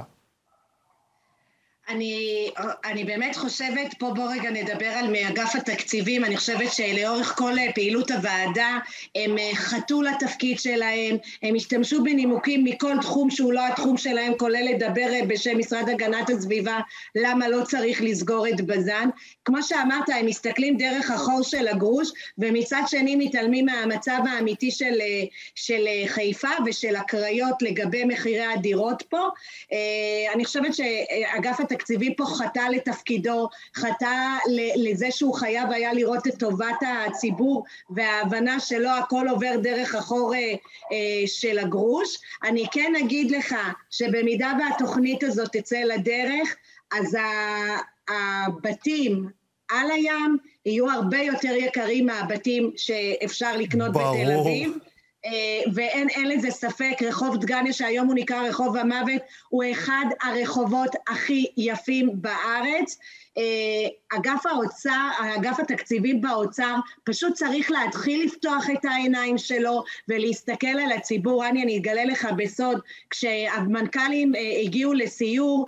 אני, אני באמת חושבת, פה בוא רגע נדבר על מאגף התקציבים, אני חושבת שלאורך כל פעילות הוועדה, הם חטאו לתפקיד שלהם, הם השתמשו בנימוקים מכל תחום שהוא לא התחום שלהם, כולל לדבר בשם משרד הגנת הסביבה, למה לא צריך לסגור את בזן. כמו שאמרת, הם מסתכלים דרך החור של הגרוש, ומצד שני מתעלמים מהמצב האמיתי של, של חיפה ושל הקריות לגבי מחירי הדירות פה. אני חושבת שאגף התקציבים, התקציבי פה חטא לתפקידו, חטא לזה שהוא חייב היה לראות את טובת הציבור, וההבנה שלא הכל עובר דרך החור של הגרוש. אני כן אגיד לך שבמידה והתוכנית הזאת תצא לדרך, אז הבתים על הים יהיו הרבה יותר יקרים מהבתים שאפשר לקנות בתל אביב. ואין אין לזה ספק, רחוב דגניה שהיום הוא נקרא רחוב המוות, הוא אחד הרחובות הכי יפים בארץ. אגף האוצר, אגף התקציבים באוצר, פשוט צריך להתחיל לפתוח את העיניים שלו ולהסתכל על הציבור. אני, אני אגלה לך בסוד, כשהמנכ"לים הגיעו לסיור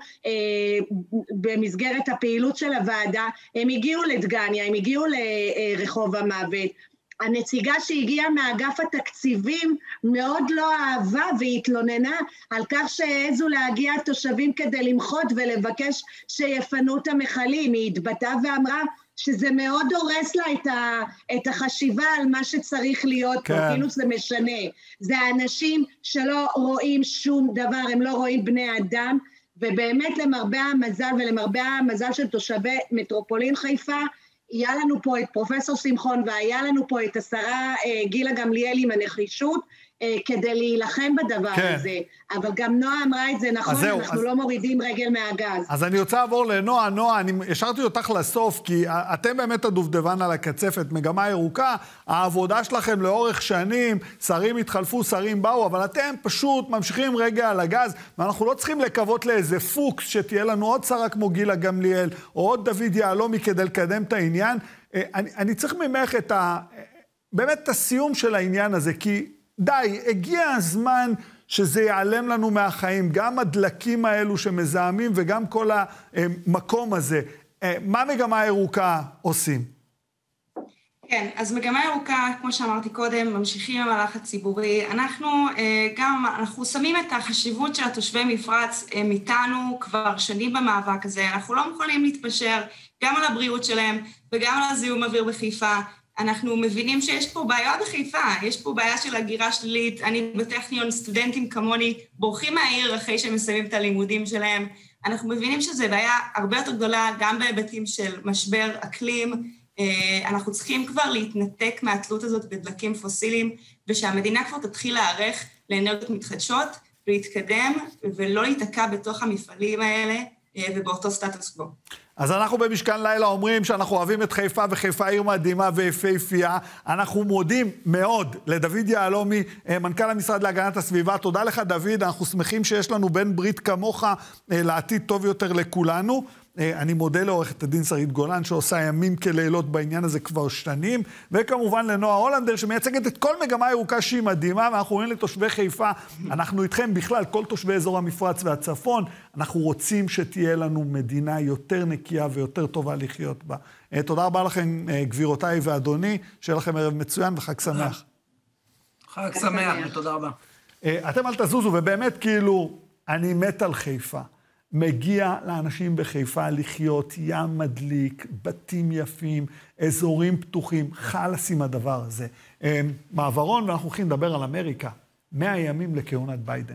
במסגרת הפעילות של הוועדה, הם הגיעו לדגניה, הם הגיעו לרחוב המוות, הנציגה שהגיעה מאגף התקציבים מאוד לא אהבה והתלוננה על כך שהעזו להגיע התושבים כדי למחות ולבקש שיפנו את המחלים. היא התבטאה ואמרה שזה מאוד הורס לה את, ה, את החשיבה על מה שצריך להיות כן. פה, כאילו זה משנה. זה האנשים שלא רואים שום דבר, הם לא רואים בני אדם, ובאמת למרבה המזל ולמרבה המזל של תושבי מטרופולין חיפה, היה לנו פה את פרופסור שמחון, והיה לנו פה את השרה גילה גמליאל עם הנחישות, כדי להילחם בדבר כן. הזה. אבל גם נועה אמרה את זה נכון, זהו, אנחנו אז... לא מורידים רגל מהגז. אז אני רוצה לעבור לנועה. נועה, אני השארתי אותך לסוף, כי אתם באמת הדובדבן על הקצפת, מגמה ירוקה, העבודה שלכם לאורך שנים, שרים התחלפו, שרים באו, אבל אתם פשוט ממשיכים רגע על הגז, ואנחנו לא צריכים לקוות לאיזה פוקס, שתהיה לנו עוד שרה כמו גילה גמליאל, או עוד דוד יעלומי כדי לקדם את העניין. אני, אני צריך ממך את ה... באמת את הסיום של העניין הזה, כי די, הגיע הזמן שזה ייעלם לנו מהחיים, גם הדלקים האלו שמזהמים וגם כל המקום הזה. מה מגמה ירוקה עושים? כן, אז מגמה ירוקה, כמו שאמרתי קודם, ממשיכים המהלך הציבורי. אנחנו גם, אנחנו שמים את החשיבות של התושבי מפרץ איתנו כבר שנים במאבק הזה. אנחנו לא יכולים להתפשר גם על הבריאות שלהם וגם על הזיהום אוויר בחיפה. אנחנו מבינים שיש פה בעיה בחיפה, יש פה בעיה של הגירה שלילית. אני בטכניון, סטודנטים כמוני בורחים מהעיר אחרי שהם מסיימים את הלימודים שלהם. אנחנו מבינים שזו בעיה הרבה יותר גדולה, גם בהיבטים של משבר אקלים. אנחנו צריכים כבר להתנתק מהתלות הזאת בדלקים פוסיליים, ושהמדינה כבר תתחיל להיערך לאנרגיות מתחדשות, להתקדם ולא להתעקע בתוך המפעלים האלה. ובאותו סטטוס קוו. אז אנחנו במשכן לילה אומרים שאנחנו אוהבים את חיפה, וחיפה עיר מדהימה ויפהפייה. אנחנו מודים מאוד לדוד יהלומי, מנכ"ל המשרד להגנת הסביבה. תודה לך דוד, אנחנו שמחים שיש לנו בן ברית כמוך לעתיד טוב יותר לכולנו. אני מודה לעורכת הדין שרית גולן שעושה ימים כלילות בעניין הזה כבר שנים, וכמובן לנועה הולנדר שמייצגת את כל מגמה ירוקה שהיא מדהימה, ואנחנו אומרים לתושבי חיפה, אנחנו איתכם בכלל, כל תושבי אזור המפרץ והצפון, אנחנו רוצים שתהיה לנו מדינה יותר נקייה ויותר טובה לחיות בה. תודה רבה לכם גבירותיי ואדוני, שיהיה לכם ערב מצוין וחג שמח. חג שמח, ותודה רבה. אתם אל תזוזו, ובאמת כאילו, אני מת על חיפה. מגיע לאנשים בחיפה לחיות ים מדליק, בתים יפים, אזורים פתוחים, חלאס עם הדבר הזה. מעברון, ואנחנו הולכים לדבר על אמריקה, מאה ימים לכהונת ביידן.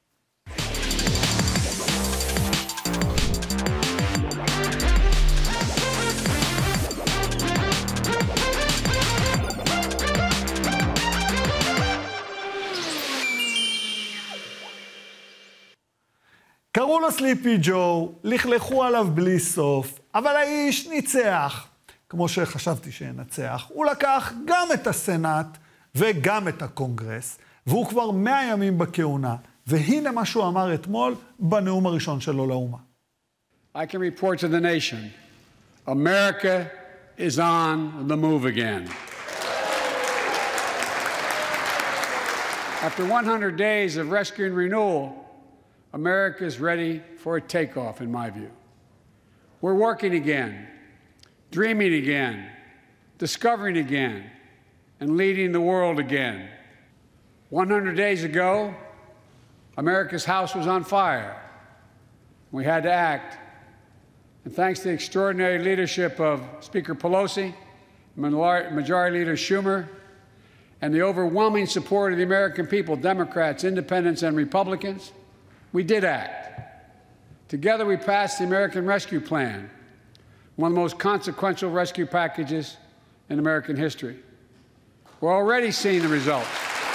קראו לו סליפי ג'ו, לכלכו עליו בלי סוף, אבל האיש ניצח, כמו שחשבתי שינצח. הוא לקח גם את הסנאט וגם את הקונגרס, והוא כבר מאה ימים בכהונה, והנה מה שהוא אמר אתמול בנאום הראשון שלו לאומה. I can report to the nation, America is on the move again. After one hundred days of rescue and renewal, America is ready for a takeoff, in my view. We're working again, dreaming again, discovering again, and leading the world again. one hundred days ago, America's house was on fire. We had to act. And thanks to the extraordinary leadership of Speaker Pelosi, Majority Leader Schumer, and the overwhelming support of the American people, Democrats, Independents, and Republicans, we did act. Together we passed the American Rescue Plan, one of the most consequential rescue packages in American history. We're already seeing the results.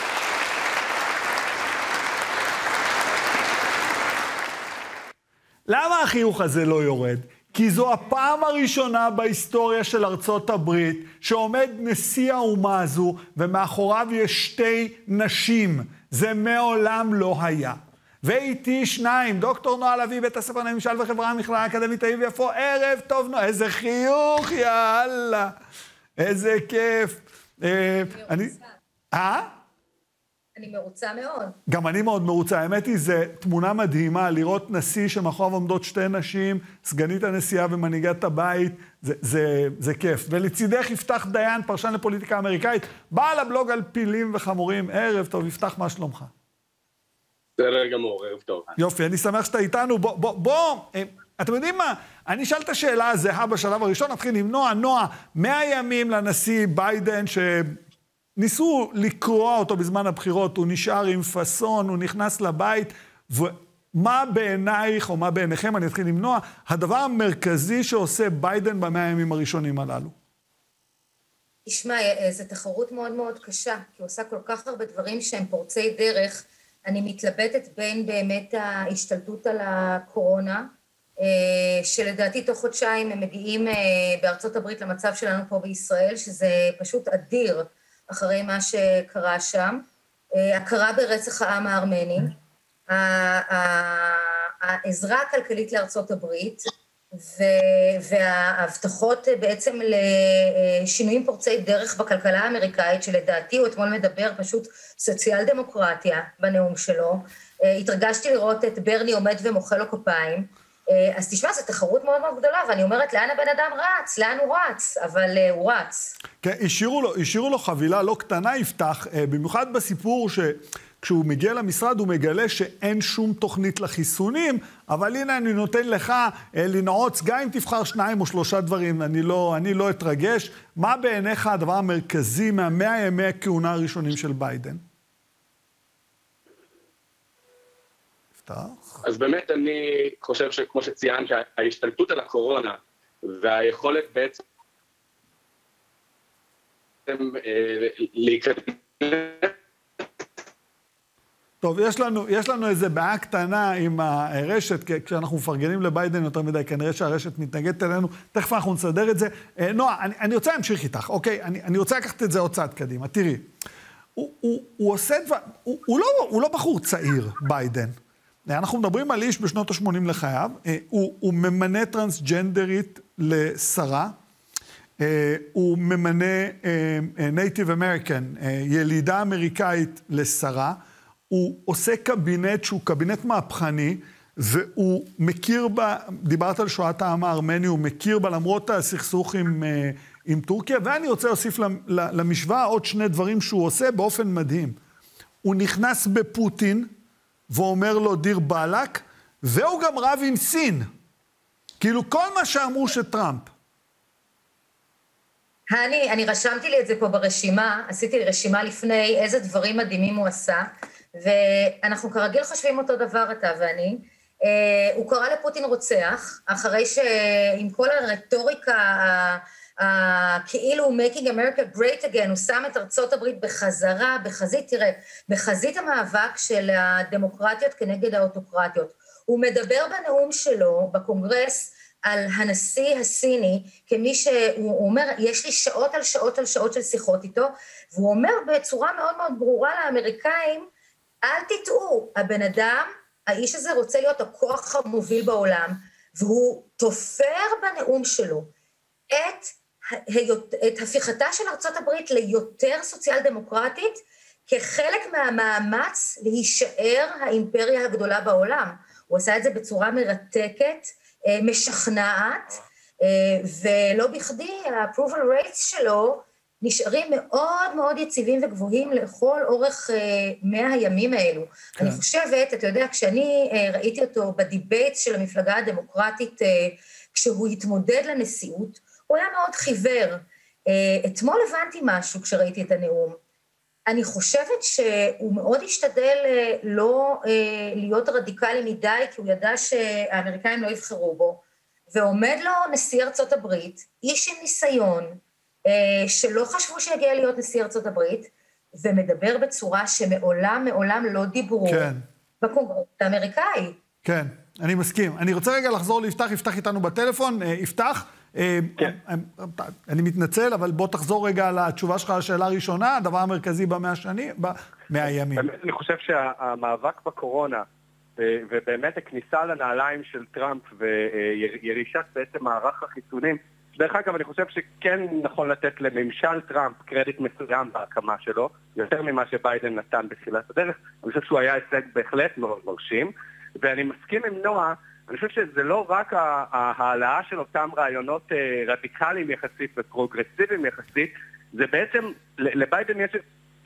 למה החיוך הזה לא יורד? כי זו הפעם הראשונה בהיסטוריה של ארצות הברית שעומד נשיא האומה הזו ומאחוריו יש שתי נשים. זה מעולם לא היה. ואיתי שניים, דוקטור נועה לביא, בית הספר לממשל וחברה המכללה האקדמית העיר יפו, ערב טוב נועה, איזה חיוך, יאללה, איזה כיף. אני מרוצה. אה? אני מרוצה מאוד. גם אני מאוד מרוצה, האמת היא, זו תמונה מדהימה, לראות נשיא שמאחוריו עומדות שתי נשים, סגנית הנשיאה ומנהיגת הבית, זה, זה, זה כיף. ולצידך יפתח דיין, פרשן לפוליטיקה אמריקאית, בעל הבלוג על פילים וחמורים, ערב טוב, יפתח, מה שלומך? בסדר גמור, ערב טוב. יופי, אני שמח שאתה איתנו. בוא, בוא, בוא, אתם יודעים מה? אני אשאל את השאלה הזהה בשלב הראשון, נתחיל עם נועה. נועה, מאה ימים לנשיא ביידן שניסו לקרוע אותו בזמן הבחירות, הוא נשאר עם פסון, הוא נכנס לבית, ומה בעינייך או מה בעיניכם, אני אתחיל עם נועה, הדבר המרכזי שעושה ביידן במאה הימים הראשונים הללו? תשמע, זו תחרות מאוד מאוד קשה, כי הוא עושה כל כך הרבה דברים שהם פורצי דרך. אני מתלבטת בין באמת ההשתלטות על הקורונה, שלדעתי תוך חודשיים הם מגיעים בארצות הברית למצב שלנו פה בישראל, שזה פשוט אדיר אחרי מה שקרה שם. הכרה ברצח העם הארמני, העזרה הכלכלית לארצות הברית, וההבטחות בעצם לשינויים פורצי דרך בכלכלה האמריקאית, שלדעתי הוא אתמול מדבר פשוט סוציאל דמוקרטיה בנאום שלו. התרגשתי לראות את ברני עומד ומוחא לו כפיים. אז תשמע, זו תחרות מאוד מאוד גדולה, ואני אומרת, לאן הבן אדם רץ? לאן הוא רץ? אבל הוא רץ. כן, השאירו לו, השאירו לו חבילה לא קטנה, יפתח, במיוחד בסיפור ש... כשהוא מגיע למשרד הוא מגלה שאין שום תוכנית לחיסונים, אבל הנה אני נותן לך לנעוץ, גם אם תבחר שניים או שלושה דברים, אני לא, אני לא אתרגש. מה בעיניך הדבר המרכזי מהמאה ימי הכהונה הראשונים של ביידן? יפתח? אז באמת אני חושב שכמו שציינת, ההשתלטות על הקורונה והיכולת בעצם להיכנס טוב, יש לנו, יש לנו איזה בעיה קטנה עם הרשת, כשאנחנו מפרגנים לביידן יותר מדי, כנראה שהרשת מתנגדת אלינו, תכף אנחנו נסדר את זה. נועה, אני, אני רוצה להמשיך איתך, אוקיי? אני, אני רוצה לקחת את זה עוד צעד קדימה. תראי, הוא, הוא, הוא עושה דבר, הוא, הוא, לא, הוא לא בחור צעיר, ביידן. אנחנו מדברים על איש בשנות ה-שמונים לחייו, הוא, הוא ממנה טרנסג'נדרית לשרה, הוא ממנה נייטיב אמריקן, ילידה אמריקאית לשרה, הוא עושה קבינט שהוא קבינט מהפכני, והוא מכיר בה, דיברת על שואת העם הארמני, הוא מכיר בה למרות הסכסוך עם, עם טורקיה, ואני רוצה להוסיף למשוואה עוד שני דברים שהוא עושה באופן מדהים. הוא נכנס בפוטין, ואומר לו דיר בלק, והוא גם רב עם סין. כאילו כל מה שאמרו שטראמפ. אני, אני רשמתי לי את זה פה ברשימה, עשיתי לי רשימה לפני איזה דברים מדהימים הוא עשה, ואנחנו כרגיל חושבים אותו דבר אתה ואני. אה, הוא קרא לפוטין רוצח, אחרי שעם כל הרטוריקה, אה, כאילו making America great again, הוא שם את ארצות הברית בחזרה, בחזית, תראה, בחזית המאבק של הדמוקרטיות כנגד האוטוקרטיות. הוא מדבר בנאום שלו, בקונגרס, על הנשיא הסיני, כמי שהוא אומר, יש לי שעות על שעות על שעות של שיחות איתו, והוא אומר בצורה מאוד מאוד ברורה לאמריקאים, אל תטעו, הבן אדם, האיש הזה רוצה להיות הכוח המוביל בעולם, והוא תופר בנאום שלו את, את הפיכתה של ארצות הברית ליותר סוציאל דמוקרטית, כחלק מהמאמץ להישאר האימפריה הגדולה בעולם. הוא עשה את זה בצורה מרתקת, משכנעת, ולא בכדי, ה-approval rates שלו נשארים מאוד מאוד יציבים וגבוהים לכל אורך מאה הימים האלו. כן. אני חושבת, אתה יודע, כשאני ראיתי אותו בדיבייט של המפלגה הדמוקרטית, כשהוא התמודד לנשיאות, הוא היה מאוד חיוור. אתמול הבנתי משהו כשראיתי את הנאום. אני חושבת שהוא מאוד השתדל לא להיות רדיקלי מדי, כי הוא ידע שהאמריקאים לא יבחרו בו, ועומד לו נשיא ארצות הברית, איש עם ניסיון, שלא חשבו שיגיע להיות נשיא ארצות הברית, ומדבר בצורה שמעולם, מעולם לא דיברו כן. בקונגרס האמריקאי. כן, אני מסכים. אני רוצה רגע לחזור ליפתח, יפתח איתנו בטלפון. יפתח, כן. אני מתנצל, אבל בוא תחזור רגע על התשובה שלך לשאלה הראשונה, הדבר המרכזי במאה שנים, במאה הימים. אני חושב שהמאבק בקורונה, ובאמת הכניסה לנעליים של טראמפ, וירישת בעצם מערך החיסונים, דרך אגב, אני חושב שכן נכון לתת לממשל טראמפ קרדיט מסוים בהקמה שלו, יותר ממה שביידן נתן בתחילת הדרך. אני חושב שהוא היה הישג בהחלט מאוד מרשים, ואני מסכים עם נועה, אני חושב שזה לא רק ההעלאה של אותם רעיונות רדיקליים יחסית ופרוגרסיביים יחסית, זה בעצם, לביידן יש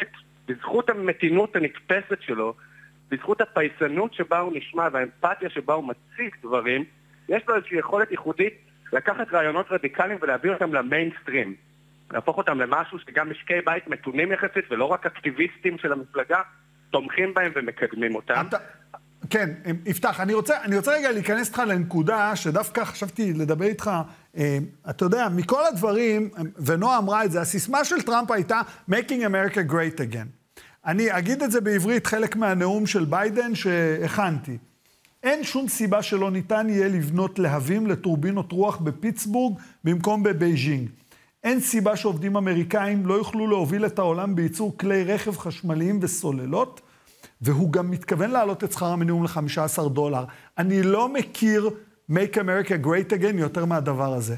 בזכות המתינות הנתפסת שלו, בזכות הפייסנות שבה הוא נשמע והאמפתיה שבה הוא מציג דברים, יש לו איזושהי יכולת ייחודית לקחת רעיונות רדיקליים ולהביא אותם למיינסטרים, להפוך אותם למשהו שגם משקי בית מתונים יחסית ולא רק אקטיביסטים של המפלגה תומכים בהם ומקדמים אותם. אתה... כן, יפתח, אני רוצה, אני רוצה רגע להיכנס איתך לנקודה שדווקא חשבתי לדבר איתך, אה, אתה יודע, מכל הדברים, ונועה אמרה את זה, הסיסמה של טראמפ הייתה Making America Great Again. אני אגיד את זה בעברית, חלק מהנאום של ביידן שהכנתי. אין שום סיבה שלא ניתן יהיה לבנות להבים לטורבינות רוח בפיטסבורג במקום בבייג'ינג. אין סיבה שעובדים אמריקאים לא יוכלו להוביל את העולם בייצור כלי רכב חשמליים וסוללות, והוא גם מתכוון להעלות את שכר המינימום ל-חמישה עשר דולר. אני לא מכיר Make America Great Again יותר מהדבר הזה.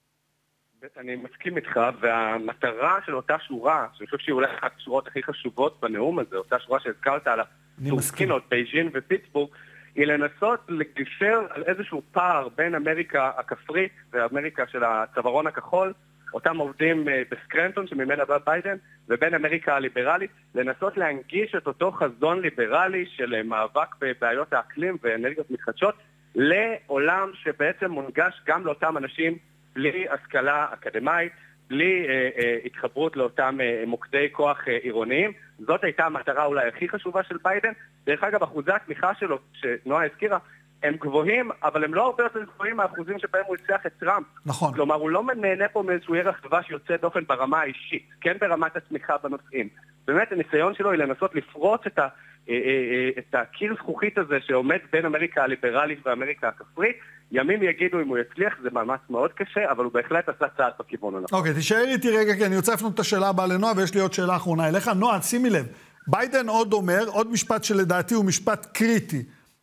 אני מסכים איתך, והמטרה של אותה שורה, שאני חושב שהיא אולי אחת השורות הכי חשובות בנאום הזה, אותה שורה שהזכרת על הטורקינות, בייג'ין ופיטסבורג, היא לנסות לגשר על איזשהו פער בין אמריקה הכפרית ואמריקה של הצווארון הכחול, אותם עובדים בסקרנטון שממנה בא ביידן, ובין אמריקה הליברלית, לנסות להנגיש את אותו חזון ליברלי של מאבק בבעיות האקלים ואנרגיות מתחדשות, לעולם שבעצם מונגש גם לאותם אנשים בלי השכלה אקדמית, בלי אה, אה, התחברות לאותם אה, מוקדי כוח אה, עירוניים. זאת הייתה המטרה אולי הכי חשובה של ביידן. דרך אגב, אחוזי התמיכה שלו, שנועה הזכירה, הם גבוהים, אבל הם לא הרבה יותר גבוהים מהאחוזים שבהם הוא הצליח את טראמפ. נכון. כלומר, הוא לא נהנה פה מאיזשהו ערך טובה שיוצא דופן ברמה האישית, כן ברמת התמיכה בנושאים. באמת, הניסיון שלו היא לנסות לפרוץ את, ה, את הקיר זכוכית הזה שעומד בין אמריקה הליברלית ואמריקה הכפרית. ימים יגידו אם הוא יצליח, זה מאמץ מאוד קשה, אבל הוא בהחלט עשה צעד בכיוון הנכון. אוקיי, תישאר איתי רגע, כי אני רוצה לפנות את השאלה הבאה לנועה, ויש לי עוד שאלה אחרונה אליך. נועה, שימי לב, ביידן עוד אומר, עוד משפט שלדעתי הוא משפט קריטי.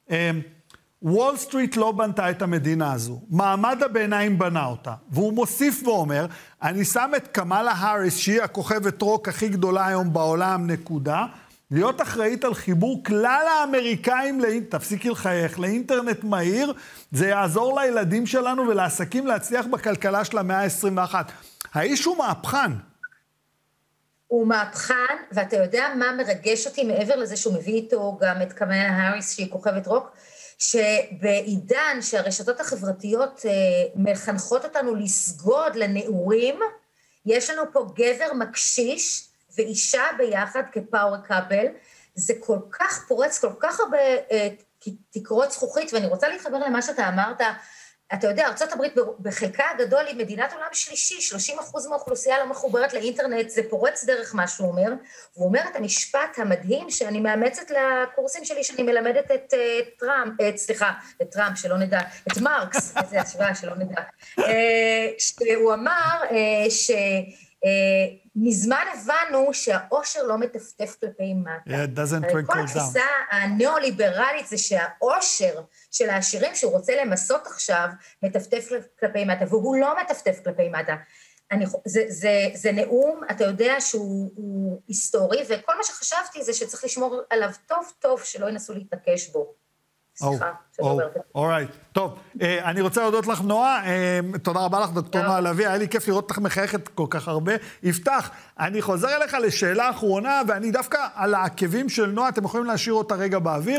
וול סטריט לא בנתה את המדינה הזו, מעמד הביניים בנה אותה, והוא מוסיף ואומר, אני שם את קמאלה האריס, שהיא הכוכבת רוק הכי גדולה היום בעולם, נקודה, להיות אחראית על חיבור כלל האמריקאים, תפסיקי לחייך, לאינטרנט מהיר, זה יעזור לילדים שלנו ולעסקים להצליח בכלכלה של המאה ה-עשרים ואחת. האיש הוא מהפכן. הוא מהפכן, ואתה יודע מה מרגש אותי מעבר לזה שהוא מביא איתו גם את קמאלה האריס, שהיא כוכבת רוק, שבעידן שהרשתות החברתיות מחנכות אותנו לסגוד לנעורים, יש לנו פה גבר מקשיש ואישה ביחד כפאוור קאפל, זה כל כך פורץ, כל כך הרבה תקרות זכוכית, ואני רוצה להתחבר למה שאתה אמרת, אתה יודע, ארצות הברית בחלקה הגדול היא מדינת עולם שלישי, שלושים אחוז מהאוכלוסייה לא מחוברת לאינטרנט, זה פורץ דרך מה שהוא אומר, והוא אומר את המשפט המדהים שאני מאמצת לקורסים שלי, שאני מלמדת את טראמפ, את, סליחה, את טראמפ, שלא נדע, את מרקס, איזה השוואה שלא נדע, שהוא אמר ש... מזמן הבנו שהאושר לא מטפטף כלפי מטה. Yeah, it doesn't trickle down. כל התפיסה הנאו-ליברלית זה שהאושר של העשירים שהוא רוצה למסות עכשיו, מטפטף כלפי מטה, והוא לא מטפטף כלפי מטה. אני, זה, זה, זה נאום, אתה יודע שהוא היסטורי, וכל מה שחשבתי זה שצריך לשמור עליו טוב טוב, שלא ינסו להתעקש בו. סליחה, שאני אומרת. אורייט, טוב, אני רוצה להודות לך נועה, תודה רבה לך דוקטור נועה לביא, היה לי כיף לראות אותך מחייכת כל כך הרבה. יפתח, אני חוזר אליך לשאלה האחרונה, ואני דווקא על העקבים של נועה, אתם יכולים להשאיר אותה רגע באוויר,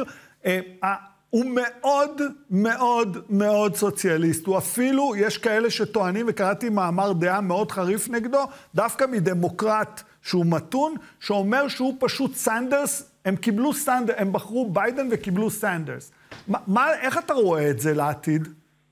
הוא מאוד מאוד מאוד סוציאליסט, הוא אפילו, יש כאלה שטוענים, וקראתי מאמר דעה מאוד חריף נגדו, דווקא מדמוקרט שהוא מתון, שאומר שהוא פשוט סנדרס, הם קיבלו סנדרס, הם בחרו ביידן וקיבלו סנדרס. מה, איך אתה רואה את זה לעתיד?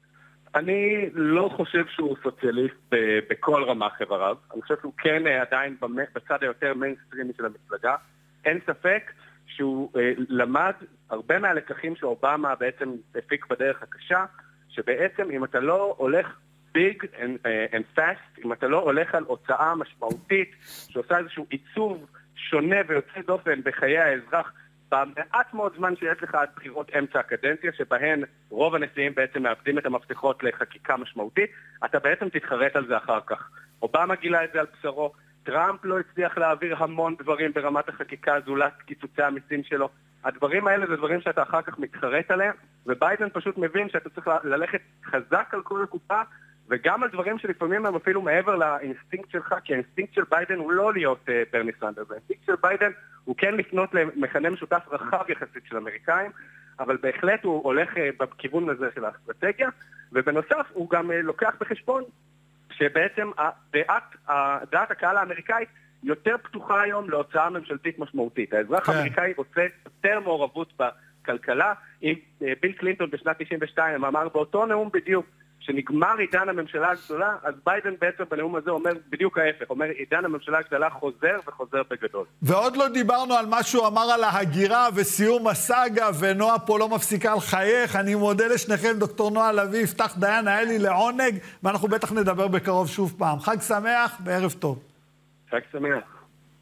אני לא חושב שהוא סוציאליסט בכל רמה חבריו. אני חושב שהוא כן עדיין בצד היותר מיינסטרימי של המפלגה. אין ספק שהוא למד הרבה מהלקחים שאובמה בעצם הפיק בדרך הקשה, שבעצם אם אתה לא הולך big and, and fast, אם אתה לא הולך על הוצאה משמעותית, שעושה איזשהו עיצוב שונה ויוצא דופן בחיי האזרח, במעט מאוד זמן שיש לך עד בחירות אמצע הקדנציה, שבהן רוב הנשיאים בעצם מאבדים את המפתחות לחקיקה משמעותית, אתה בעצם תתחרט על זה אחר כך. אובמה גילה את זה על בשרו, טראמפ לא הצליח להעביר המון דברים ברמת החקיקה, זולת קיצוצי המיסים שלו. הדברים האלה זה דברים שאתה אחר כך מתחרט עליהם, וביידן פשוט מבין שאתה צריך ללכת חזק על כל הקופה, וגם על דברים שלפעמים הם אפילו מעבר לאינסטינקט שלך, כי האינסטינקט של ביידן הוא לא להיות uh, ברני סנדרס. האינסטינקט של ביידן הוא כן לפנות למכנה משותף רחב יחסית של אמריקאים, אבל בהחלט הוא הולך uh, בכיוון הזה של האסטרטגיה, ובנוסף הוא גם uh, לוקח בחשבון שבעצם הדעת, הדעת הקהל האמריקאית יותר פתוחה היום להוצאה ממשלתית משמעותית. האזרח האמריקאי רוצה יותר מעורבות בכלכלה. אם uh, ביל קלינטון בשנת תשעים ושתיים אמר באותו נאום בדיוק, שנגמר עידן הממשלה הגדולה, אז ביידן בעצם בנאום הזה אומר בדיוק ההפך, אומר עידן הממשלה הגדולה חוזר וחוזר בגדול. ועוד לא דיברנו על מה שהוא אמר על ההגירה וסיום הסאגה, ונועה פה לא מפסיקה לחייך. אני מודה לשניכם, דוקטור נועה לביא, יפתח דיין, היה לי לעונג, ואנחנו בטח נדבר בקרוב שוב פעם. חג שמח וערב טוב. חג שמח.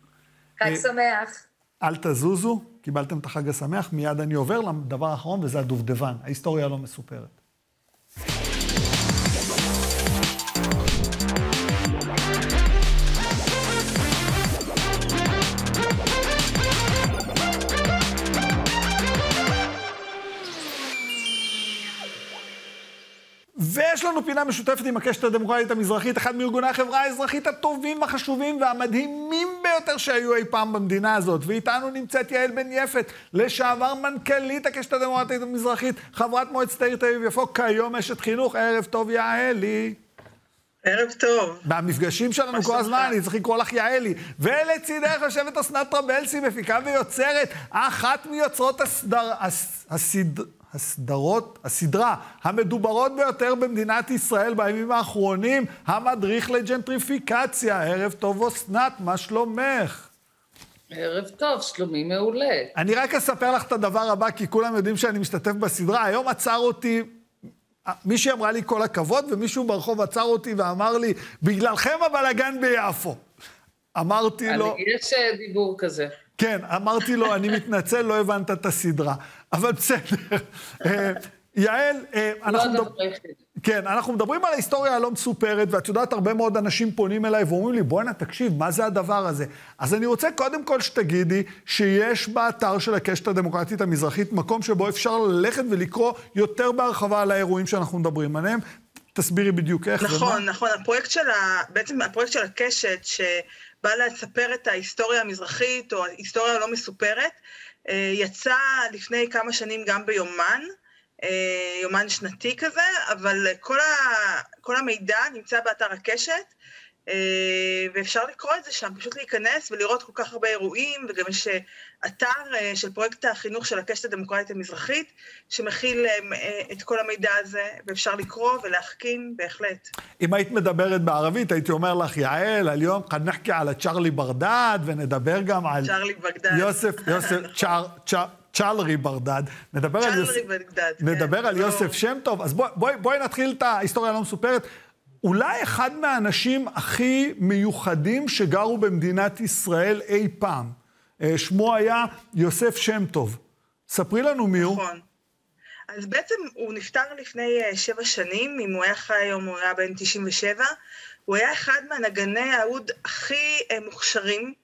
חג שמח. אל תזוזו, קיבלתם את החג השמח, מיד אני עובר לדבר האחרון, וזה הדובדבן. ההיסטוריה לא מסופרת. ויש לנו פינה משותפת עם הקשת הדמוקרטית המזרחית, אחד מארגוני החברה האזרחית הטובים, החשובים והמדהימים ביותר שהיו אי פעם במדינה הזאת. ואיתנו נמצאת יעל בן יפת, לשעבר מנכ"לית הקשת הדמוקרטית המזרחית, חברת מועצת העיר תל אביב יפו, כיום אשת חינוך. ערב טוב יעלי. ערב טוב. במפגשים שלנו כל הזמן, אני צריך לקרוא לך יעלי. ולצידך יושבת אסנת טרבלסי, מפיקה ויוצרת, אחת מיוצרות הסדר, הס, הסדר, הסדרות, הסדרה המדוברות ביותר במדינת ישראל בימים האחרונים, המדריך לג'נטריפיקציה. ערב טוב אסנת, מה שלומך? ערב טוב, שלומי מעולה. אני רק אספר לך את הדבר הבא, כי כולם יודעים שאני משתתף בסדרה. היום עצר אותי, מישהי אמרה לי כל הכבוד, ומישהו ברחוב עצר אותי ואמר לי, בגללכם הבלגן ביפו. אמרתי לו... יש דיבור כזה. כן, אמרתי לו, אני מתנצל, לא הבנת את הסדרה. אבל בסדר. יעל, אנחנו מדברים... כן, אנחנו מדברים על ההיסטוריה הלא מסופרת, ואת יודעת, הרבה מאוד אנשים פונים אליי ואומרים לי, בואי תקשיב, מה זה הדבר הזה? אז אני רוצה קודם כל שתגידי שיש באתר של הקשת הדמוקרטית המזרחית מקום שבו אפשר ללכת ולקרוא יותר בהרחבה על האירועים שאנחנו מדברים עליהם. תסבירי בדיוק איך. נכון, ומה? נכון. הפרויקט של ה... בעצם הפרויקט של הקשת, שבא לספר את ההיסטוריה המזרחית, או ההיסטוריה הלא מסופרת, יצא לפני כמה שנים גם ביומן, יומן שנתי כזה, אבל כל, ה, כל המידע נמצא באתר הקשת, ואפשר לקרוא את זה שם, פשוט להיכנס ולראות כל כך הרבה אירועים, וגם יש אתר של פרויקט החינוך של הקשת הדמוקרטית המזרחית, שמכיל את כל המידע הזה, ואפשר לקרוא ולהחכים בהחלט. אם היית מדברת בערבית, הייתי אומר לך, יעל, היום קד נחכי על צ'רלי ברדד, ונדבר גם על... צ'רלי בגדד. יוסף, יוסף, צ'ר, צ'ר, צ'רלי ברדד. נדבר על יוסף, בגדד, נדבר כן, על לא... יוסף שם טוב. אז בואי, בואי, בואי נתחיל את ההיסטוריה הלא מסופרת. אולי אחד מהאנשים הכי מיוחדים שגרו במדינת ישראל אי פעם. שמו היה יוסף שם טוב. ספרי לנו מי הוא. נכון. אז בעצם הוא נפטר לפני שבע שנים, אם הוא היה חי היום הוא היה בן תשעים ושבע. הוא היה אחד מהנגני העוד הכי מוכשרים,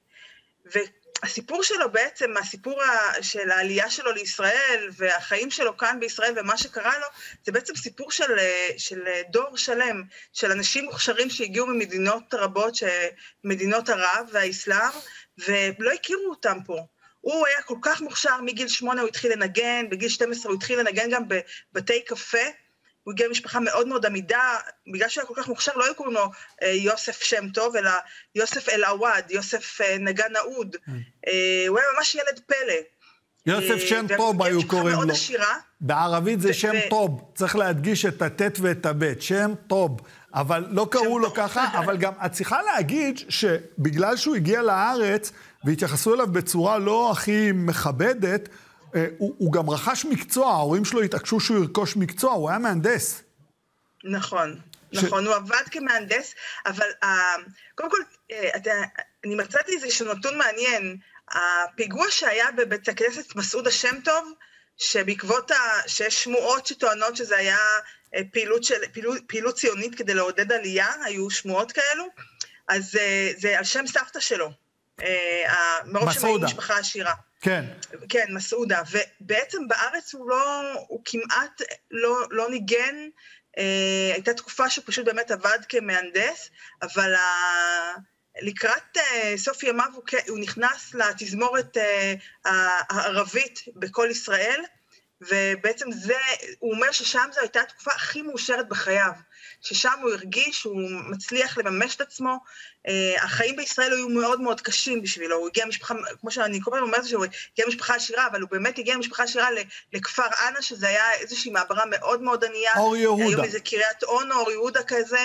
והסיפור שלו בעצם, הסיפור של העלייה שלו לישראל, והחיים שלו כאן בישראל ומה שקרה לו, זה בעצם סיפור של, של דור שלם, של אנשים מוכשרים שהגיעו ממדינות רבות, מדינות ערב והאסלאם, ולא הכירו אותם פה. הוא היה כל כך מוכשר, מגיל שמונה הוא התחיל לנגן, בגיל שתים עשרה הוא התחיל לנגן גם בבתי קפה, הוא הגיע למשפחה מאוד מאוד עמידה, בגלל שהוא היה כל כך מוכשר, לא היו קוראים לו יוסף שם טוב, אלא יוסף אל-עווד, יוסף נגן נעוד. הוא היה ממש ילד פלא. יוסף שם טוב היו קוראים לו. בערבית זה שם טוב, צריך להדגיש את הטט ואת הבט, שם טוב. אבל לא קראו לו ככה, אבל גם את צריכה להגיד שבגלל שהוא הגיע לארץ, והתייחסו אליו בצורה לא הכי מכבדת, הוא, הוא גם רכש מקצוע, ההורים שלו התעקשו שהוא ירכוש מקצוע, הוא היה מהנדס. נכון, ש... נכון, הוא עבד כמהנדס, אבל uh, קודם כל, uh, אתה, אני מצאתי איזשהו נתון מעניין, הפיגוע שהיה בבית הכנסת מסעוד השם טוב, שבעקבות ה... שיש שמועות שטוענות שזה היה uh, פעילות, של, פעילות, פעילות ציונית כדי לעודד עלייה, היו שמועות כאלו, אז uh, זה על שם סבתא שלו, uh, מרוב שהם היו משפחה עשירה. כן. כן, מסעודה, ובעצם בארץ הוא לא, הוא כמעט לא, לא ניגן, אה, הייתה תקופה שהוא פשוט באמת עבד כמהנדס, אבל ה... לקראת אה, סוף ימיו הוא, הוא נכנס לתזמורת אה, הערבית בכל ישראל, ובעצם זה, הוא אומר ששם זו הייתה התקופה הכי מאושרת בחייו, ששם הוא הרגיש שהוא מצליח לממש את עצמו, uh, החיים בישראל היו מאוד מאוד קשים בשבילו, הוא הגיע משפחה, כמו שאני כל פעם אומרת שהוא הגיע משפחה עשירה, אבל הוא באמת הגיע משפחה עשירה לכפר ענה, שזה היה איזושהי מעברה מאוד מאוד ענייה, אור יהודה. היום איזה קריית אונו, אור יהודה כזה,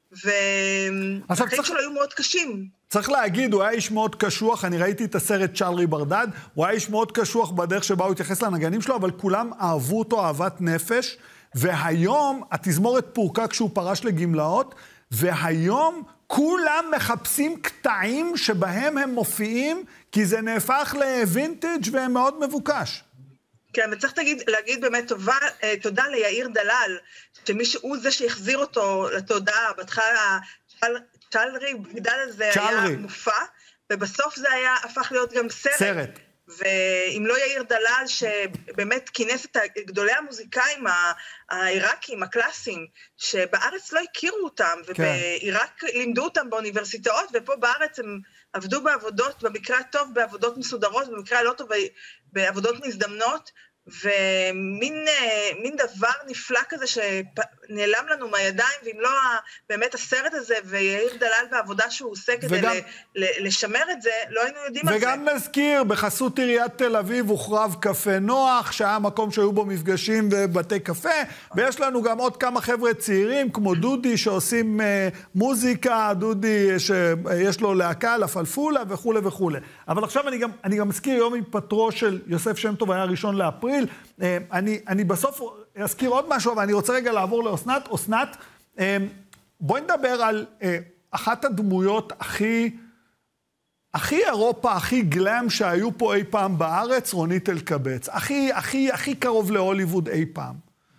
והחיים צריך... שלו היו מאוד קשים. צריך להגיד, הוא היה איש מאוד קשוח, אני ראיתי את הסרט צ'רלי ברדד, הוא היה איש מאוד קשוח בדרך שבה הוא התייחס לנגנים שלו, אבל כולם אהבו אותו אהבת נפש, והיום התזמורת פורקה כשהוא פרש לגמלאות, והיום כולם מחפשים קטעים שבהם הם מופיעים, כי זה נהפך לווינטג' והם מאוד מבוקש. כן, וצריך להגיד, להגיד באמת תודה, תודה ליאיר דלל, שמי שהוא זה שהחזיר אותו לתודעה, בהתחלה צ'לרי בגדל הזה היה מופע, ובסוף זה היה, הפך להיות גם סרט. סרט. ואם לא יאיר דלל, שבאמת כינס את גדולי המוזיקאים העיראקים, הקלאסיים, שבארץ לא הכירו אותם, ובעיראק לימדו אותם באוניברסיטאות, ופה בארץ הם עבדו בעבודות, במקרה הטוב בעבודות מסודרות, במקרה הלא טוב בעבודות מזדמנות, ומין מין דבר נפלא כזה שנעלם לנו מהידיים, ואם לא באמת הסרט הזה, ויאיר דלל והעבודה שהוא עושה כדי וגם, לשמר את זה, לא היינו יודעים על זה. וגם נזכיר, בחסות עיריית תל אביב הוחרב קפה נוח, שהיה מקום שהיו בו מפגשים ובתי קפה, ויש לנו גם עוד כמה חבר'ה צעירים, כמו דודי, שעושים מוזיקה, דודי שיש לו להקה, לפלפולה וכו' וכו'. אבל עכשיו אני גם, אני גם מזכיר יום היפטרו של יוסף שם טוב, היה ראשון לאפריל. אני, אני בסוף אזכיר עוד משהו, אבל אני רוצה רגע לעבור לאסנת. אסנת, בואי נדבר על אחת הדמויות הכי, הכי אירופה, הכי גלם שהיו פה אי פעם בארץ, רונית אלקבץ. הכי, הכי, הכי קרוב להוליווד אי פעם.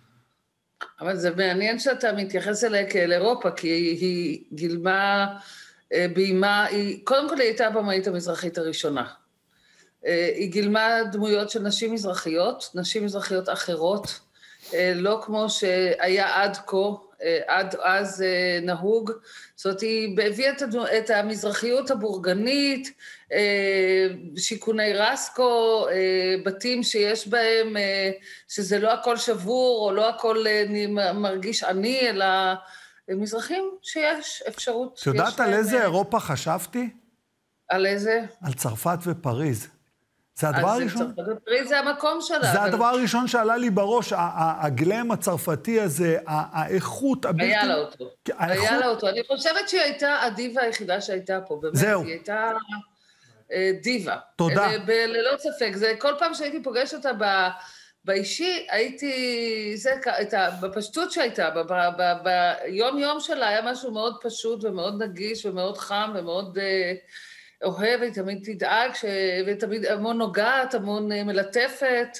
אבל זה מעניין שאתה מתייחס אליה כאל אירופה, כי היא גילמה בימה, היא, קודם כל היא הייתה הבמאית המזרחית הראשונה. היא גילמה דמויות של נשים מזרחיות, נשים מזרחיות אחרות, לא כמו שהיה עד כה, עד אז נהוג. זאת אומרת, היא הביאה את המזרחיות הבורגנית, שיכוני רסקו, בתים שיש בהם, שזה לא הכל שבור, או לא הכל מרגיש עני, אלא מזרחים שיש אפשרות. את יודעת על איזה אירופה חשבתי? על איזה? על צרפת ופריז. זה הדבר הראשון... צרפת ופריז זה המקום שלה. זה הדבר הראשון שעלה לי בראש, הגלם הצרפתי הזה, האיכות הבלתי... היה לה אותו. היה לה אותו. אני חושבת שהיא הייתה הדיבה היחידה שהייתה פה. באמת, זהו. היא הייתה דיבה. תודה. ללא ספק. זה כל פעם שהייתי פוגשת אותה ב... באישי, הייתי, זה, בפשטות שהייתה, ביום יום שלה היה משהו מאוד פשוט ומאוד נגיש ומאוד חם ומאוד אוהב, היא תמיד תדאג, ותמיד המון נוגעת, המון מלטפת,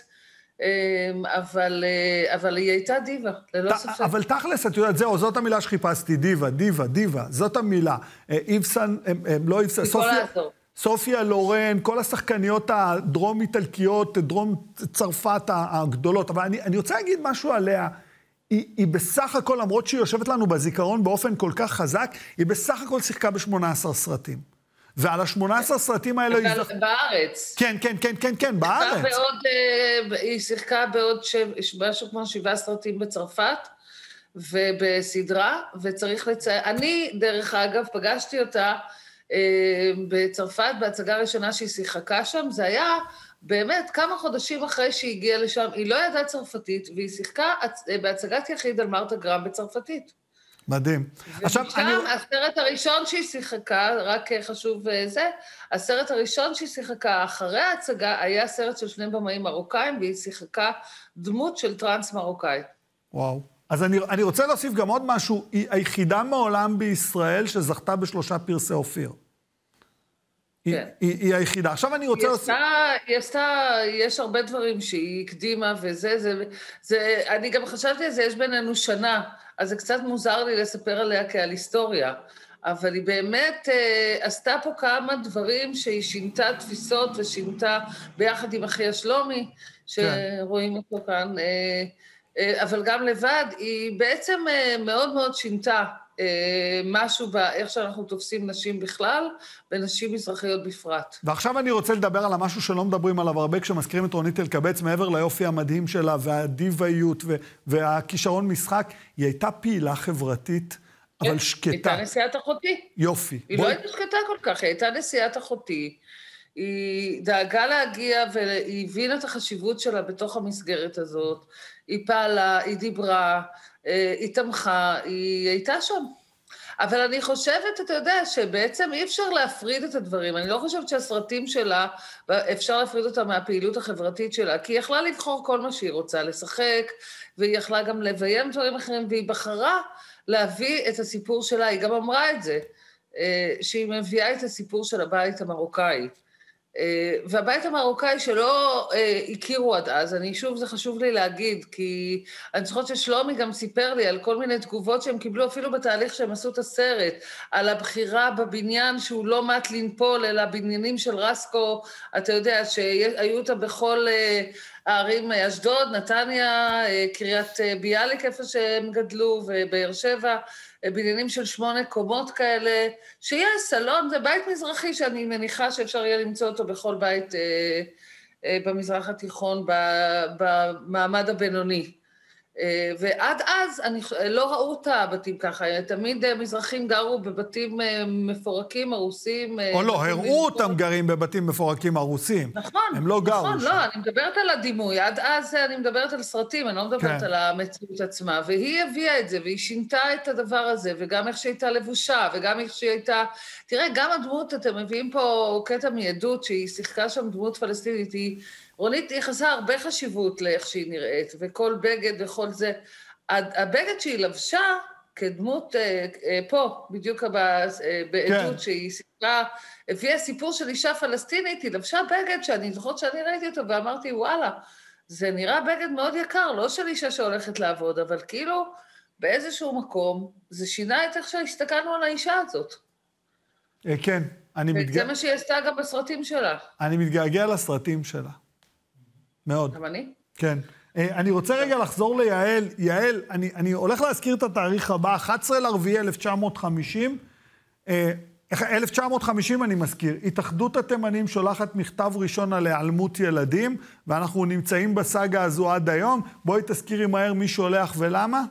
אבל, אבל היא הייתה דיבה, ללא ספק. אבל תכלס, את יודעת, זהו, זאת המילה שחיפשתי, דיבה, דיבה, דיבה, זאת המילה. איבסן, לא איבסן, סופיה... סופיה לורן, כל השחקניות הדרום-איטלקיות, דרום צרפת הגדולות, אבל אני, אני רוצה להגיד משהו עליה, היא, היא בסך הכל, למרות שהיא יושבת לנו בזיכרון באופן כל כך חזק, היא בסך הכל שיחקה ב-שמונה עשרה סרטים. ועל ה-שמונה עשרה סרטים האלה... היא... בארץ. כן, כן, כן, כן, כן, בארץ. בעוד, היא שיחקה בעוד משהו כמו שבעה סרטים בצרפת, ובסדרה, וצריך לציין... אני, דרך אגב, פגשתי אותה, בצרפת, בהצגה הראשונה שהיא שיחקה שם, זה היה באמת כמה חודשים אחרי שהיא הגיעה לשם, היא לא ידעה צרפתית, והיא שיחקה בהצגת יחיד על מרתה גרם בצרפתית. מדהים. עכשיו, אני... הסרט הראשון שהיא שיחקה, רק חשוב זה, הסרט הראשון שהיא שיחקה אחרי ההצגה, היה סרט של שני במאים מרוקאים, והיא שיחקה דמות של טרנס מרוקאי. וואו. אז אני, אני רוצה להוסיף גם עוד משהו, היא היחידה מעולם בישראל שזכתה בשלושה פרסי אופיר. כן. היא, היא, היא היחידה. עכשיו אני רוצה להוסיף... היא עשתה, יש הרבה דברים שהיא הקדימה וזה, זה, זה, אני גם חשבתי על זה, יש בינינו שנה, אז זה קצת מוזר לי לספר עליה כעל היסטוריה, אבל היא באמת אה, עשתה פה כמה דברים שהיא שינתה תפיסות ושינתה ביחד עם אחיה שלומי, שרואים אותו כאן, אה, אבל גם לבד, היא בעצם מאוד מאוד שינתה משהו באיך שאנחנו תופסים נשים בכלל, ונשים מזרחיות בפרט. ועכשיו אני רוצה לדבר על המשהו שלא מדברים עליו הרבה, כשמזכירים את רונית אלקבץ, מעבר ליופי המדהים שלה, והדיוויות והכישרון משחק, היא הייתה פעילה חברתית, אבל שקטה. היא הייתה נשיאת אחותי. יופי. היא לא הייתה שקטה כל כך, היא הייתה נשיאת אחותי. היא דאגה להגיע והיא הבינה את החשיבות שלה בתוך המסגרת הזאת. היא פעלה, היא דיברה, היא תמכה, היא הייתה שם. אבל אני חושבת, אתה יודע, שבעצם אי אפשר להפריד את הדברים. אני לא חושבת שהסרטים שלה, אפשר להפריד אותה מהפעילות החברתית שלה, כי היא יכלה לבחור כל מה שהיא רוצה, לשחק, והיא יכלה גם לביים דברים אחרים, והיא בחרה להביא את הסיפור שלה, היא גם אמרה את זה, שהיא מביאה את הסיפור של הבית המרוקאי. והבית המרוקאי שלא הכירו עד אז, אני שוב, זה חשוב לי להגיד, כי אני זוכרת ששלומי גם סיפר לי על כל מיני תגובות שהם קיבלו אפילו בתהליך שהם עשו את הסרט, על הבחירה בבניין שהוא לא מת לנפול, אלא בניינים של רסקו, אתה יודע, שהיו אותה בכל הערים אשדוד, נתניה, קריית ביאליק, איפה שהם גדלו, ובאר שבע, בניינים של שמונה קומות כאלה, שיש סלון, זה בית מזרחי שאני מניחה שאפשר יהיה למצוא אותו בכל בית אה, במזרח התיכון, במעמד הבינוני. ועד אז אני, לא ראו את הבתים ככה, תמיד מזרחים גרו בבתים מפורקים, הרוסים. או לא, הראו אותם גרים בבתים מפורקים, הרוסים. נכון, הם לא גרו. נכון, לא, אני מדברת על הדימוי, עד אז אני מדברת על סרטים, אני לא מדברת כן. על המציאות עצמה, והיא הביאה את זה, והיא שינתה את הדבר הזה, וגם איך שהייתה לבושה, וגם איך שהייתה... תראה, גם הדמות, אתם מביאים פה קטע מעדות, שהיא שיחקה שם דמות פלסטינית, היא... רונית ייחסה הרבה חשיבות לאיך שהיא נראית, וכל בגד וכל זה. הבגד שהיא לבשה כדמות פה, בדיוק בעדות שהיא סיפרה, הביאה סיפור של אישה פלסטינית, היא לבשה בגד שאני זוכרת שאני ראיתי אותו ואמרתי, וואלה, זה נראה בגד מאוד יקר, לא של אישה שהולכת לעבוד, אבל כאילו באיזשהו מקום זה שינה את איך שהסתכלנו על האישה הזאת. כן, אני מתגעגע... זה מה שהיא עשתה גם בסרטים שלה. אני מתגעגע לסרטים שלה. מאוד. גם אני? כן. אני רוצה רגע לחזור ליעל. יעל, אני, אני הולך להזכיר את התאריך הבא, אחד עשר לאפריל אלף תשע מאות חמישים. אלף תשע מאות חמישים אני מזכיר. התאחדות התימנים שולחת מכתב ראשון על היעלמות ילדים, ואנחנו נמצאים בסאגה הזו עד היום. בואי תזכירי מהר מי שולח ולמה.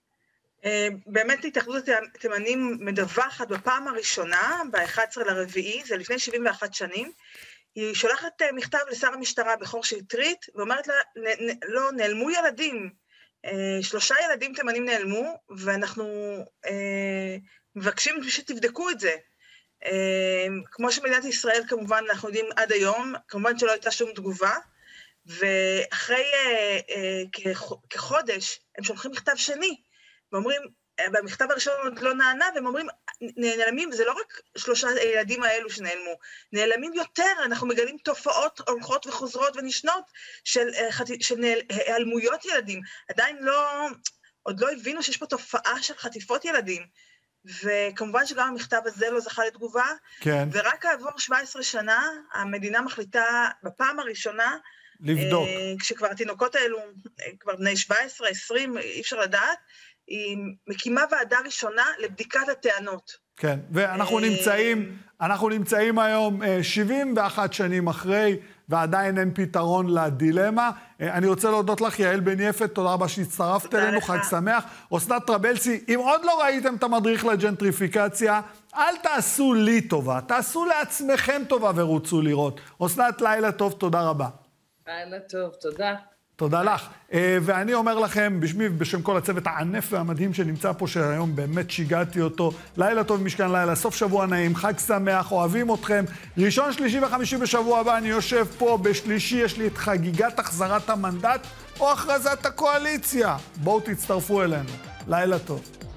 באמת התאחדות התימנים מדווחת בפעם הראשונה, ב-אחד עשר לאפריל, זה לפני שבעים ואחת שנים, היא שולחת מכתב לשר המשטרה בחור שטרית, ואומרת לה, נ, נ, לא, נעלמו ילדים, שלושה ילדים תימנים נעלמו, ואנחנו אה, מבקשים שתבדקו את זה. אה, כמו שמדינת ישראל כמובן, אנחנו יודעים עד היום, כמובן שלא הייתה שום תגובה, ואחרי אה, אה, כח, כחודש הם שולחים מכתב שני, ואומרים, במכתב הראשון עוד לא נענה, והם אומרים, נעלמים, זה לא רק שלושה ילדים האלו שנעלמו, נעלמים יותר, אנחנו מגלים תופעות הולכות וחוזרות ונשנות של, של העלמויות ילדים. עדיין לא, עוד לא הבינו שיש פה תופעה של חטיפות ילדים, וכמובן שגם המכתב הזה לא זכה לתגובה, כן. ורק כעבור שבע עשרה שנה, המדינה מחליטה בפעם הראשונה, לבדוק. כשכבר התינוקות האלו, כבר בני שבע עשרה עשרים, אי אפשר לדעת, היא מקימה ועדה ראשונה לבדיקת הטענות. כן, ואנחנו נמצאים, אנחנו נמצאים היום שבעים ואחת שנים אחרי, ועדיין אין פתרון לדילמה. אני רוצה להודות לך, יעל בן יפת, תודה רבה שהצטרפת אלינו, חג שמח. אסנת טרבלסי, אם עוד לא ראיתם את המדריך לג'נטריפיקציה, אל תעשו לי טובה, תעשו לעצמכם טובה ורוצו לראות. אסנת, לילה טוב, תודה רבה. לילה טוב, תודה. תודה לך. ואני אומר לכם, בשמי ובשם כל הצוות הענף והמדהים שנמצא פה, שהיום באמת שיגעתי אותו, לילה טוב משכן לילה, סוף שבוע נעים, חג שמח, אוהבים אתכם. ראשון, שלישי וחמישי בשבוע הבא, אני יושב פה, בשלישי יש לי את חגיגת החזרת המנדט, או הכרזת הקואליציה. בואו תצטרפו אלינו. לילה טוב.